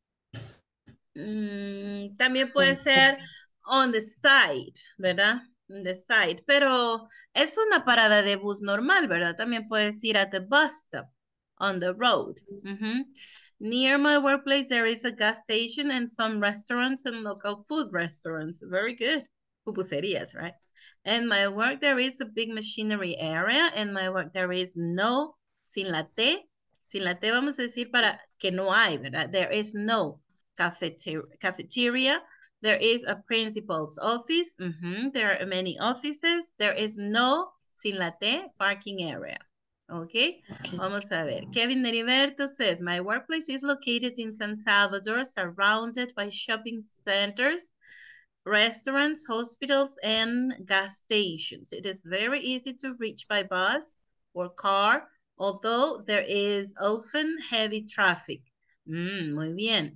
También puede ser on the side, ¿verdad? On the side, pero es una parada de bus normal, ¿verdad? También puedes ir at the bus stop, on the road. Near my workplace, there is a gas station and some restaurants and local food restaurants. Very good. Pupuserías, right? And my work, there is a big machinery area. And my work, there is no, sin la T. Sin la T vamos a decir para que no hay, ¿verdad? There is no cafeteria. There is a principal's office. There are many offices. There is no, sin la T, parking area. Okay. Vamos a ver. Kevin Heriberto says, my workplace is located in San Salvador, surrounded by shopping centers, restaurants, hospitals, and gas stations. It is very easy to reach by bus or car, although there is often heavy traffic. Muy bien.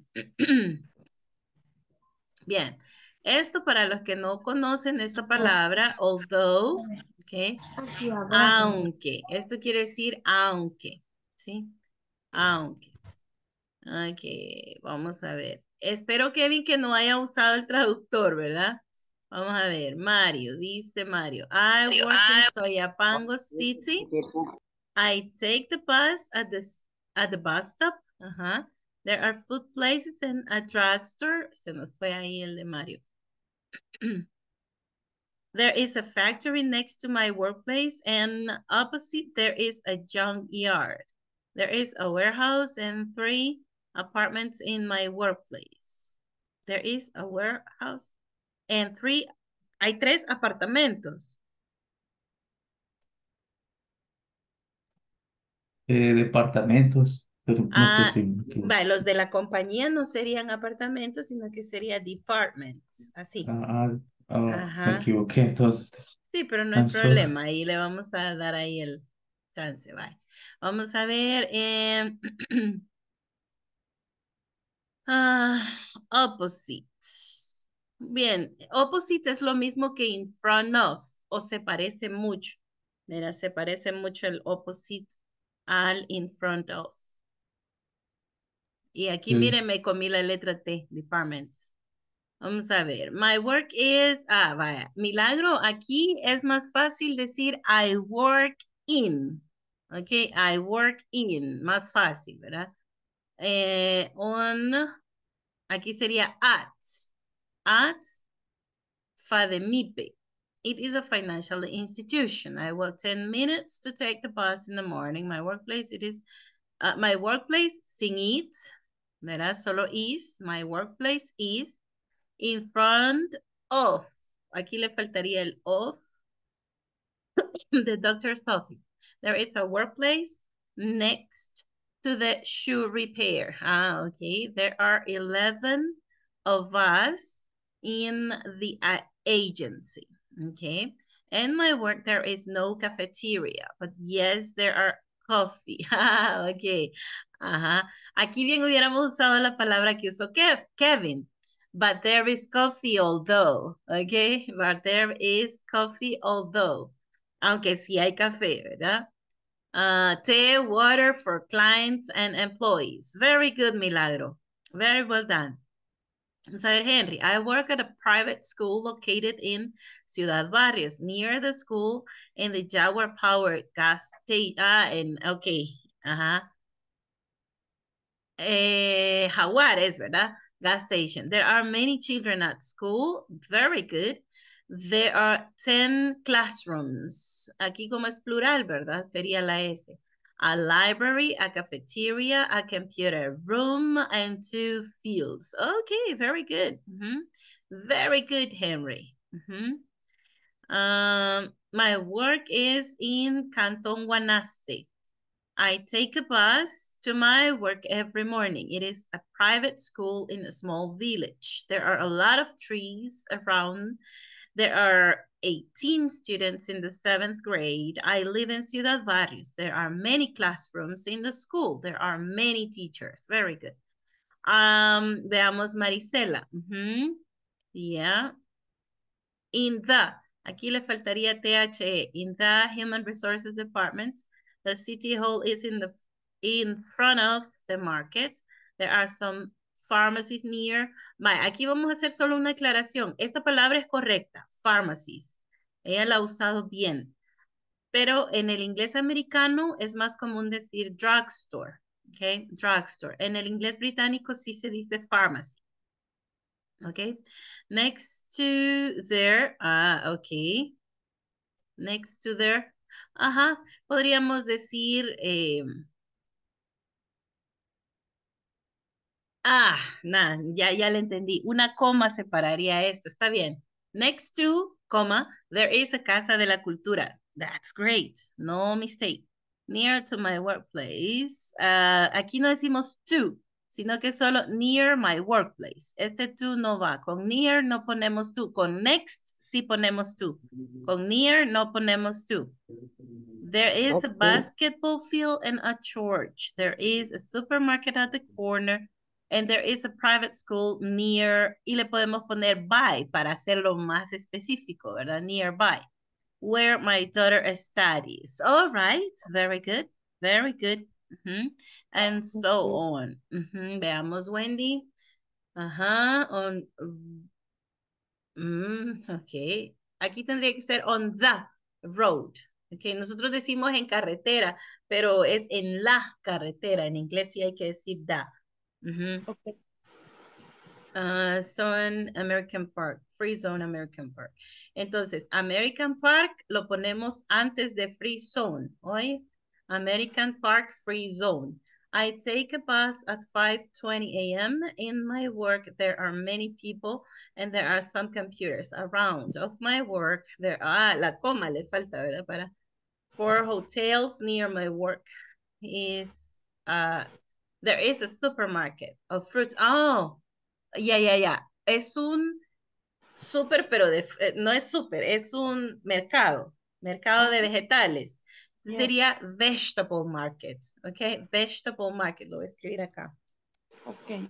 Bien. Esto para los que no conocen esta palabra, although, okay. Aunque. Esto quiere decir aunque, ¿sí? Aunque. Ok, vamos a ver. Espero, Kevin, que no haya usado el traductor, ¿verdad? Vamos a ver. Mario, dice Mario. I work in Soyapango City. I take the bus at the bus stop. There are food places and a drugstore. Se nos fue ahí el de Mario. There is a factory next to my workplace, and opposite there is a junkyard. There is a warehouse and 3 apartments in my workplace. There is a warehouse and hay 3 apartamentos. Departamentos, pero no sé si los de la compañía no serían apartamentos, sino que serían departments, así. me equivoqué entonces. Sí, pero no hay problema. Ahí le vamos a dar ahí el chance. Bye. Vamos a ver. Opposites. Bien, opposite es lo mismo que in front of, o se parece mucho. Mira, se parece mucho el opposite al in front of. Y aquí, miren, me comí la letra T, departments. Vamos a ver. My work is, vaya, milagro, aquí es más fácil decir I work in. Ok, I work in, más fácil, ¿verdad? Aquí sería at FADEMIPE. It is a financial institution. I work 10 minutes to take the bus in the morning. My workplace, it is, my workplace, sin it, ¿verdad? Solo is, my workplace is in front of, aquí le faltaría el of, the doctor's office. There is a workplace next to the shoe repair. Okay. There are 11 of us in the agency. Okay. And my work, there is no cafeteria, but yes, there are coffee. Okay. Aquí bien hubiéramos usado la palabra que usó Kevin. But there is coffee although, okay? But there is coffee although. Aunque sí hay café, ¿verdad? Tea, water for clients and employees. Very good, Milagro. Very well done. Vamos a ver, Henry. I work at a private school located in Ciudad Barrios, near the school in the Jaguar Power gas station. Okay. Ajá. Jaguares, ¿verdad? Gas station. There are many children at school. Very good. There are 10 classrooms. Aquí como es plural, ¿verdad? Sería la S. A library, a cafeteria, a computer room, and 2 fields. Okay, very good. Very good, Henry. My work is in Canton Guanaste. I take a bus to my work every morning. It is a private school in a small village. There are a lot of trees around. There are 18 students in the 7th grade. I live in Ciudad Barrios. There are many classrooms in the school. There are many teachers. Very good. Veamos Marisela. Yeah. In the, aquí le faltaría THE. In the Human Resources Department, the city hall is in front of the market. There are some pharmacies near. Aquí vamos a hacer solo una aclaración. Esta palabra es correcta, pharmacies. Ella la ha usado bien. Pero en el inglés americano es más común decir drugstore. Okay, drugstore. En el inglés británico sí se dice pharmacy. Okay, next to there, okay. Next to there, podríamos decir, ya le entendí. Una coma separaría esto, está bien. Next to, coma, there is a Casa de la Cultura. That's great, no mistake. Near to my workplace. Aquí no decimos to, sino que solo near my workplace. Este to no va. Con near no ponemos to. Con next sí ponemos to. Con near no ponemos to. There is a basketball field and a church. There is a supermarket at the corner. And there is a private school near. Y le podemos poner by para hacerlo más específico, ¿verdad? Nearby. Where my daughter studies. All right. Very good. Very good. And so on. Veamos, Wendy. Ok. Aquí tendría que ser on the road. Ok, nosotros decimos en carretera, pero es en la carretera. En inglés sí hay que decir the. Okay. Zone American Park, Free Zone American Park. Entonces, American Park lo ponemos antes de Free Zone. ¿Oye? American Park Free Zone. I take a bus at 5:20 a.m. In my work, there are many people and there are some computers around. Of my work, there are, la coma le falta, ¿verdad? Para 4 hotels near my work is, there is a supermarket of fruits. Oh, ya. Es un súper, pero no es súper, es un mercado de vegetales. Yes. Sería vegetable market, ¿ok? Vegetable market, lo voy a escribir acá. Ok.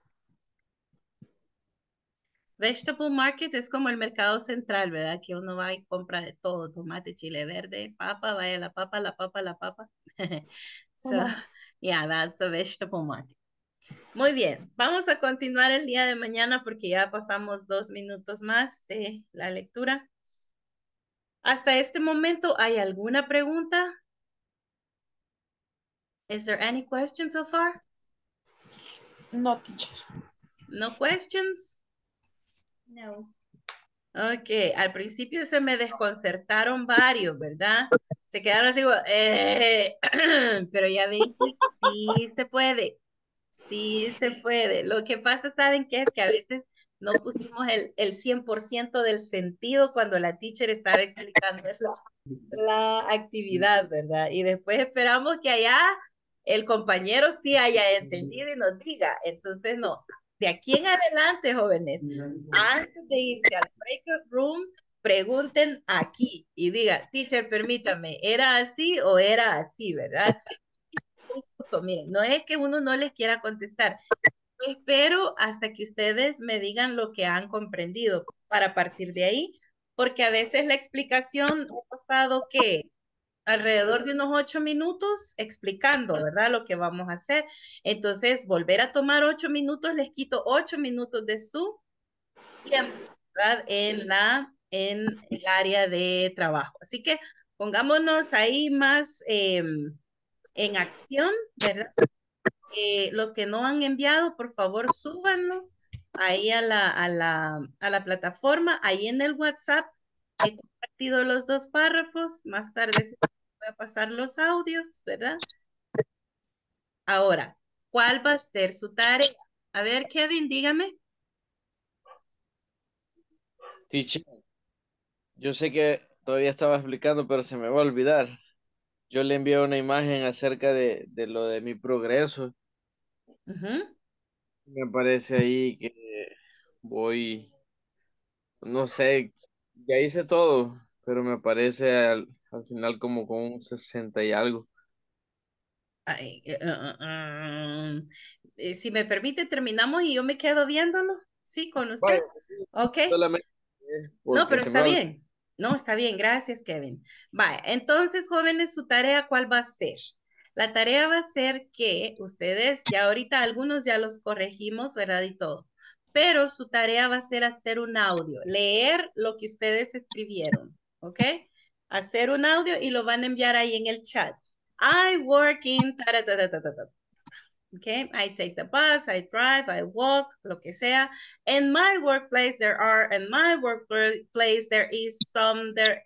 Vegetable market es como el mercado central, ¿verdad? Que uno va y compra de todo, tomate, chile verde, papa, vaya la papa. So, yeah, that's a vegetable market. Muy bien, vamos a continuar el día de mañana porque ya pasamos 2 minutos más de la lectura. Hasta este momento, ¿hay alguna pregunta? Is there any question so far? No, teacher. No questions? No. Ok, al principio se me desconcertaron varios, ¿verdad? Se quedaron así, pero ya ven que sí se puede. Sí se puede. Lo que pasa, ¿saben qué? Es que a veces no pusimos el 100% del sentido cuando la teacher estaba explicando la actividad, ¿verdad? Y después esperamos que allá el compañero sí haya entendido y nos diga. Entonces, no. De aquí en adelante, jóvenes, antes de irse al breakout room, pregunten aquí y digan, teacher, permítame, ¿era así o era así, verdad? Miren, no es que uno no les quiera contestar. Espero hasta que ustedes me digan lo que han comprendido para partir de ahí porque a veces la explicación ha pasado que alrededor de unos 8 minutos explicando, ¿verdad? Lo que vamos a hacer. Entonces, volver a tomar 8 minutos, les quito 8 minutos de su tiempo, ¿verdad? En el área de trabajo. Así que pongámonos ahí más en acción, ¿verdad? Los que no han enviado, por favor, súbanlo ahí a la plataforma, ahí en el WhatsApp. He compartido los 2 párrafos, más tarde se voy a pasar los audios, ¿verdad? Ahora, ¿cuál va a ser su tarea? A ver, Kevin, dígame. Teacher, yo sé que todavía estaba explicando, pero se me va a olvidar. Yo le envié una imagen acerca de lo de mi progreso. Me parece ahí que voy, no sé, ya hice todo, pero me parece al final como con un 60 y algo. Ay, si me permite, terminamos y yo me quedo viéndolo, ¿sí? Con usted. Vaya, ¿Ok? solamente No, porque pero se me está va a bien. No, está bien. Gracias, Kevin. Vaya, entonces, jóvenes, su tarea, ¿cuál va a ser? La tarea va a ser que ustedes, ya ahorita algunos ya los corregimos, ¿verdad? Y todo. Pero su tarea va a ser hacer un audio, leer lo que ustedes escribieron, ¿ok? Hacer un audio y lo van a enviar ahí en el chat. I work in... ta, ta, ta, ta, ta, ta. Okay, I take the bus, I drive, I walk, lo que sea. In my workplace, there is some, there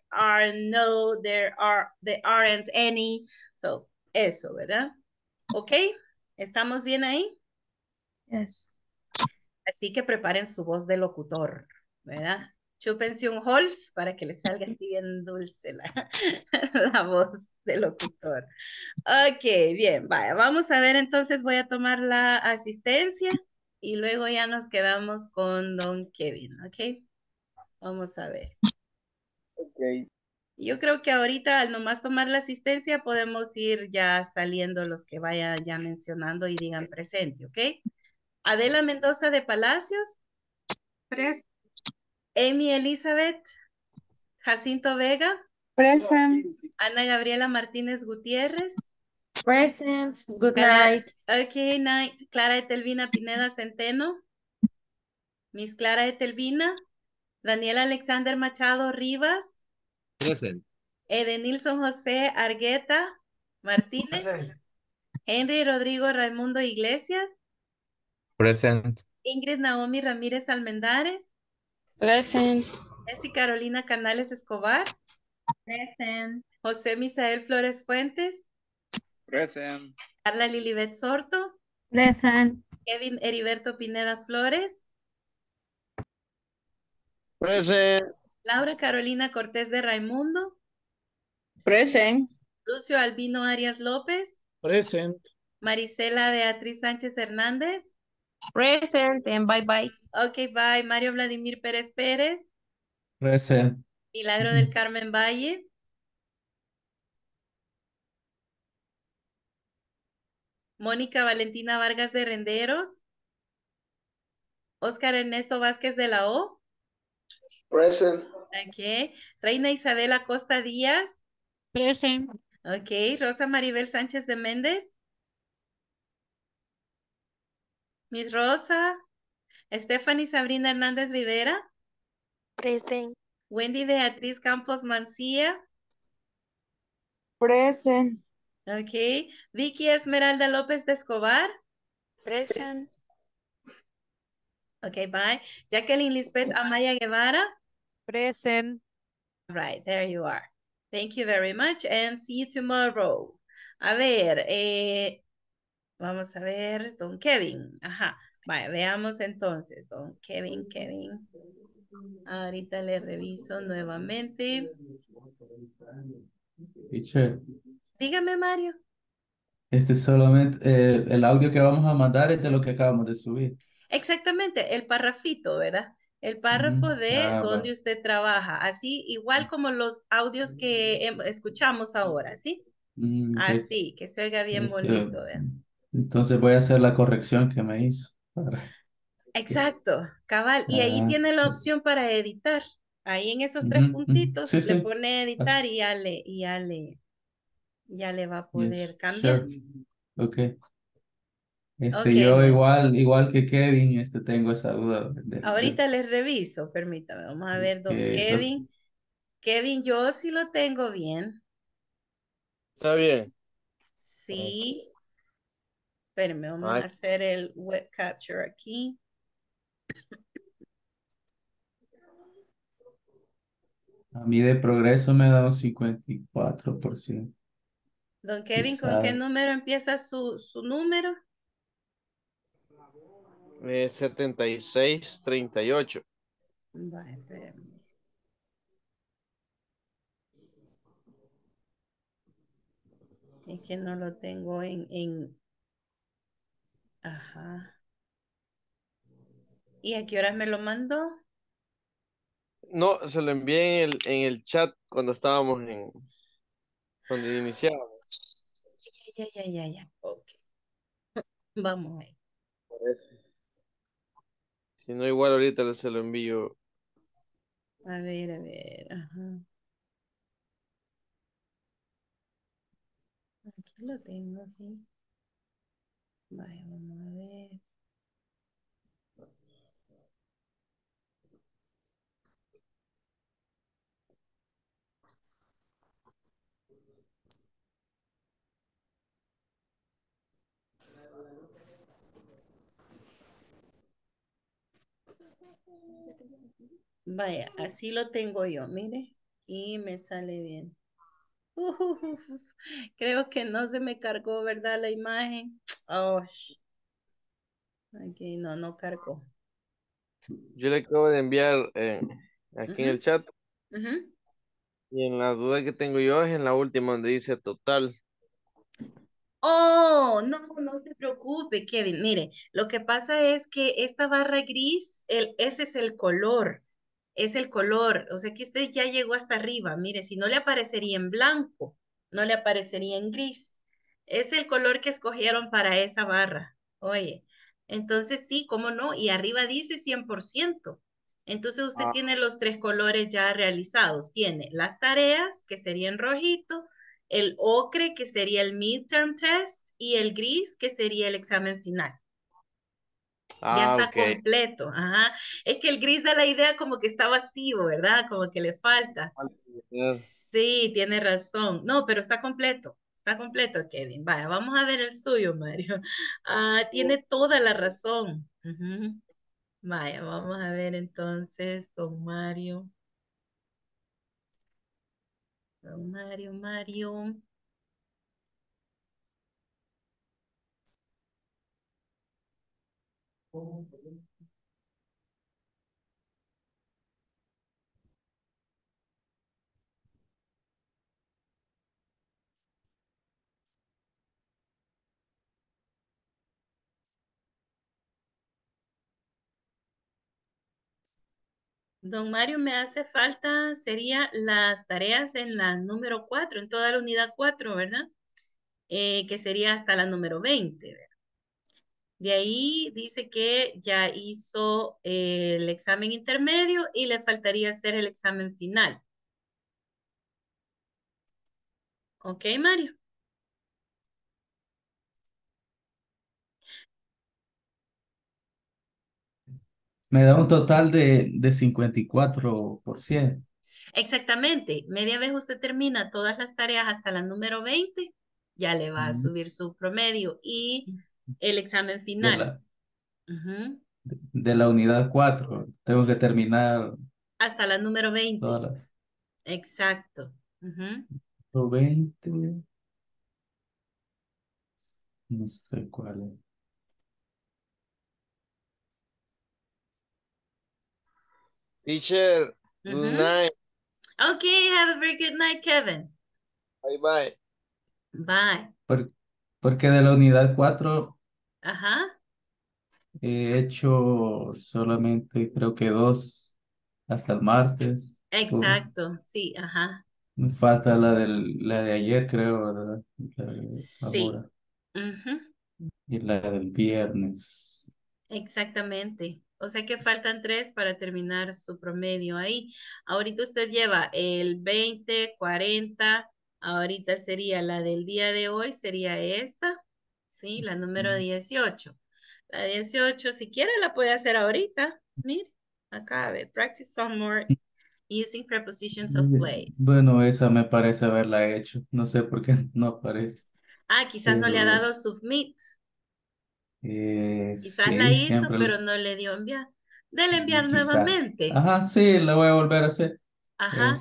aren't any. So, eso, ¿verdad? Ok, ¿estamos bien ahí? Yes. Así que preparen su voz de locutor, ¿verdad? Chúpense un Halls para que les salga así bien dulce la voz de locutor. Ok, bien, vaya, vamos a ver, entonces voy a tomar la asistencia y luego ya nos quedamos con don Kevin, ¿ok? Vamos a ver. Ok. Yo creo que ahorita al nomás tomar la asistencia podemos ir ya saliendo los que vayan ya mencionando y digan presente, ¿ok? Adela Mendoza de Palacios. Presente. Amy Elizabeth. Jacinto Vega. Present. Ana Gabriela Martínez Gutiérrez. Present. Good Clara, night. ok, night. Clara Etelvina Pineda Centeno. Miss Clara Etelvina. Daniel Alexander Machado Rivas. Present. Edenilson José Argueta Martínez. Henry Rodrigo Raimundo Iglesias. Present. Ingrid Naomi Ramírez Almendares. Present. Jessy Carolina Canales Escobar. Present. José Misael Flores Fuentes. Present. Carla Lilibet Sorto. Present. Kevin Heriberto Pineda Flores. Present. Laura Carolina Cortés de Raimundo. Present. Lucio Albino Arias López. Present. Marisela Beatriz Sánchez Hernández. Present and bye bye. Ok, bye. Mario Vladimir Pérez Pérez. Present. Milagro del Carmen Valle. Mónica Valentina Vargas de Renderos. Oscar Ernesto Vázquez de la O. Present. Ok. Reina Isabel Acosta Díaz. Present. Ok. Rosa Maribel Sánchez de Méndez. Miss Rosa. Stephanie Sabrina Hernández Rivera. Present. Wendy Beatriz Campos Mancía. Present. Ok. Vicky Esmeralda López de Escobar. Present. Ok, bye. Jacqueline Lisbeth Amaya Guevara. Present. Right, there you are. Thank you very much and see you tomorrow. A ver, vamos a ver, don Kevin. Ajá, vaya, veamos entonces, don Kevin. Ahorita le reviso nuevamente. Teacher, Dígame, Mario. este solamente, el audio que vamos a mandar es de lo que acabamos de subir. Exactamente, el parrafito, ¿verdad? El párrafo de Va. donde usted trabaja, así igual como los audios que escuchamos ahora, ¿sí? Ok. Así, que se oiga bien Este, bonito, ¿verdad? entonces voy a hacer la corrección que me hizo. Exacto, cabal. Y ahí Ah, tiene la opción para editar. Ahí en esos tres puntitos Sí, le sí. pone Ah, editar y ya le va a yes, poder cambiar. sure. Ok. Ok, Yo bueno. igual que Kevin, tengo esa duda Ahorita les reviso, permítame. Vamos a ver, don que Kevin. Kevin, yo sí lo tengo bien. Está bien. Sí. Espérenme, vamos Ay, a hacer el web capture aquí. a mí de progreso me da un 54%. Don Kevin, ¿con qué Quizá número empieza su número? 76-38. Vale, espérenme. Es que no lo tengo Ajá. ¿Y a qué horas me lo mandó? No, se lo envié en el chat cuando cuando iniciamos. Ya. Ok. Vamos a ver. Parece. Si no, igual ahorita se lo envío. A ver. Ajá. Aquí lo tengo, sí. Vaya, vamos a ver. Vaya, así lo tengo yo, mire. Y me sale bien. Creo que no se me cargó, ¿verdad? La imagen. Oh, aquí no cargó. Yo le acabo de enviar aquí en Ujú, el chat. ujú. Y en la duda que tengo yo es en la última donde dice total. Oh, no se preocupe, Kevin. Mire, lo que pasa es que esta barra gris, ese es el color. Es el color. O sea que usted ya llegó hasta arriba. Mire, si no le aparecería en blanco, no le aparecería en gris. Es el color que escogieron para esa barra. Oye, entonces sí, ¿cómo no? Y arriba dice 100%. Entonces usted Ah, tiene los tres colores ya realizados. Tiene las tareas, que sería en rojito, el ocre, que sería el midterm test, y el gris, que sería el examen final. Ya está ok. completo. Ajá. Es que el gris da la idea como que está vacío, ¿verdad? Como que le falta. Sí, tiene razón. No, pero está completo. Está completo, Kevin. Vaya, vamos a ver el suyo, Mario. Ah, tiene toda la razón. Ujú. Vaya, vamos a ver entonces, don Mario. Don Mario. Don Mario, me hace falta, sería las tareas en la número 4, en toda la unidad 4, ¿verdad? Que sería hasta la número 20, ¿verdad? De ahí dice que ya hizo el examen intermedio y le faltaría hacer el examen final. ¿Ok, Mario? me da un total de 54%. Exactamente. Media vez usted termina todas las tareas hasta la número 20, ya le va a Mm, subir su promedio y el examen De final. la, Ujú. de la unidad 4 tengo que terminar Hasta la número toda 20. la Exacto. Ujú. 20, no sé cuál es. Teacher, good Ujú. night. Okay, have a very good night, Kevin. Bye bye. Bye. Porque de la unidad 4 Ajá. he hecho solamente creo que 2 hasta el martes. Exacto, sí, ajá. Me falta la de ayer, creo, ¿verdad? La de Sí. ahora. Ujú. Y la del viernes. Exactamente. O sea que faltan 3 para terminar su promedio ahí. Ahorita usted lleva el 20, 40. Ahorita sería la del día de hoy, sería esta. Sí, la número 18. La 18, si quiere la puede hacer ahorita. Mire, acá, a ver, practice some more using prepositions of place. Bueno, esa me parece haberla hecho. No sé por qué no aparece. Ah, quizás no le ha Pero dado submit. Quizás la sí, hizo, siempre. pero no le dio enviar. Dele enviar Quizá. nuevamente. Ajá, sí, la voy a volver a hacer. Ajá.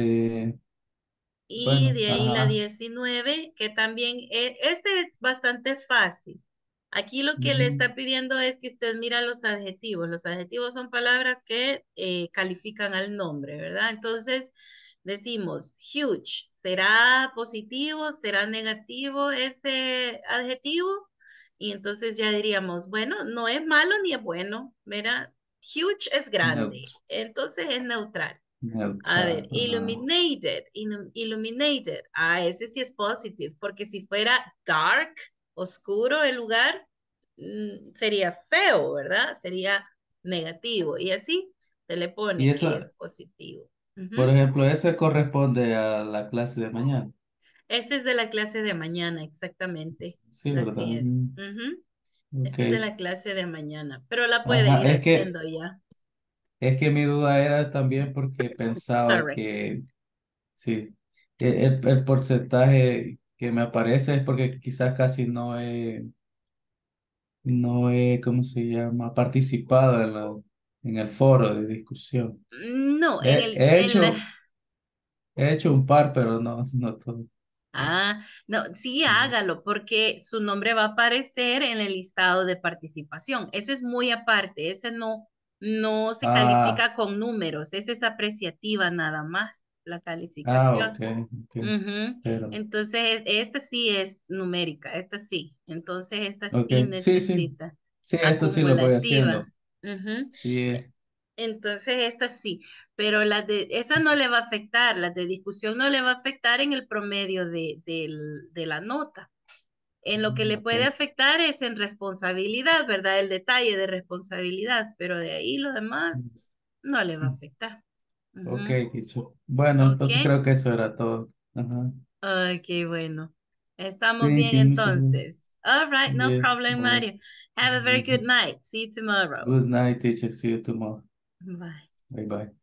Y Bueno, de ahí la ajá. 19, que también, este es bastante fácil. Aquí lo que le Ujú. está pidiendo es que usted mira los adjetivos. Los adjetivos son palabras que califican al nombre, ¿verdad? Entonces decimos huge. ¿Será positivo? ¿Será negativo ese adjetivo? Y entonces ya diríamos, bueno, no es malo ni es bueno, ¿verdad? Huge es grande, Neutro. entonces es neutral. A ver, Neutral. Ajá. illuminated. Ah, ese sí es positive, porque si fuera dark, oscuro el lugar, sería feo, ¿verdad? Sería negativo. Y así se le Y pone que eso, es positivo. por Ujú. ejemplo, ese corresponde a la clase de mañana. Este es de la clase de mañana, exactamente. Sí, ¿verdad? Así es. Ujú. Ok. Este es de la clase de mañana, pero la puede Ajá, ir haciendo ya. es que mi duda era también porque pensaba Sorry. que, sí, que el porcentaje que me aparece es porque quizás casi no he, ¿cómo se llama? Participado en el foro de discusión. No, He, he hecho, he hecho un par, pero no todo. Ah, no, sí hágalo porque su nombre va a aparecer en el listado de participación. Ese es muy aparte, ese no se Ah, califica con números, esa es apreciativa nada más, la ok, calificación. ok. Ujú. Pero, Entonces, esta sí es numérica, esta sí. Entonces, esta ok, sí sí, sí. necesita Sí, esto sí lo voy acumulativa. haciendo. Ujú. Sí, Entonces, esta sí, pero esa no le va a afectar, las de discusión no le va a afectar en el promedio de la nota. En lo que le ok. puede afectar es en responsabilidad, ¿verdad? El detalle de responsabilidad, pero de ahí lo demás no le va a afectar. Ok, Ujú. dicho. Bueno, Ok, entonces creo que eso era todo. Ajá. ok, bueno. Estamos Thank bien you, muchas gracias. entonces. All right, no Yes, problem, bye. Mario. Have a very good night. See you tomorrow. Good night, teacher. See you tomorrow. Bye. Bye bye.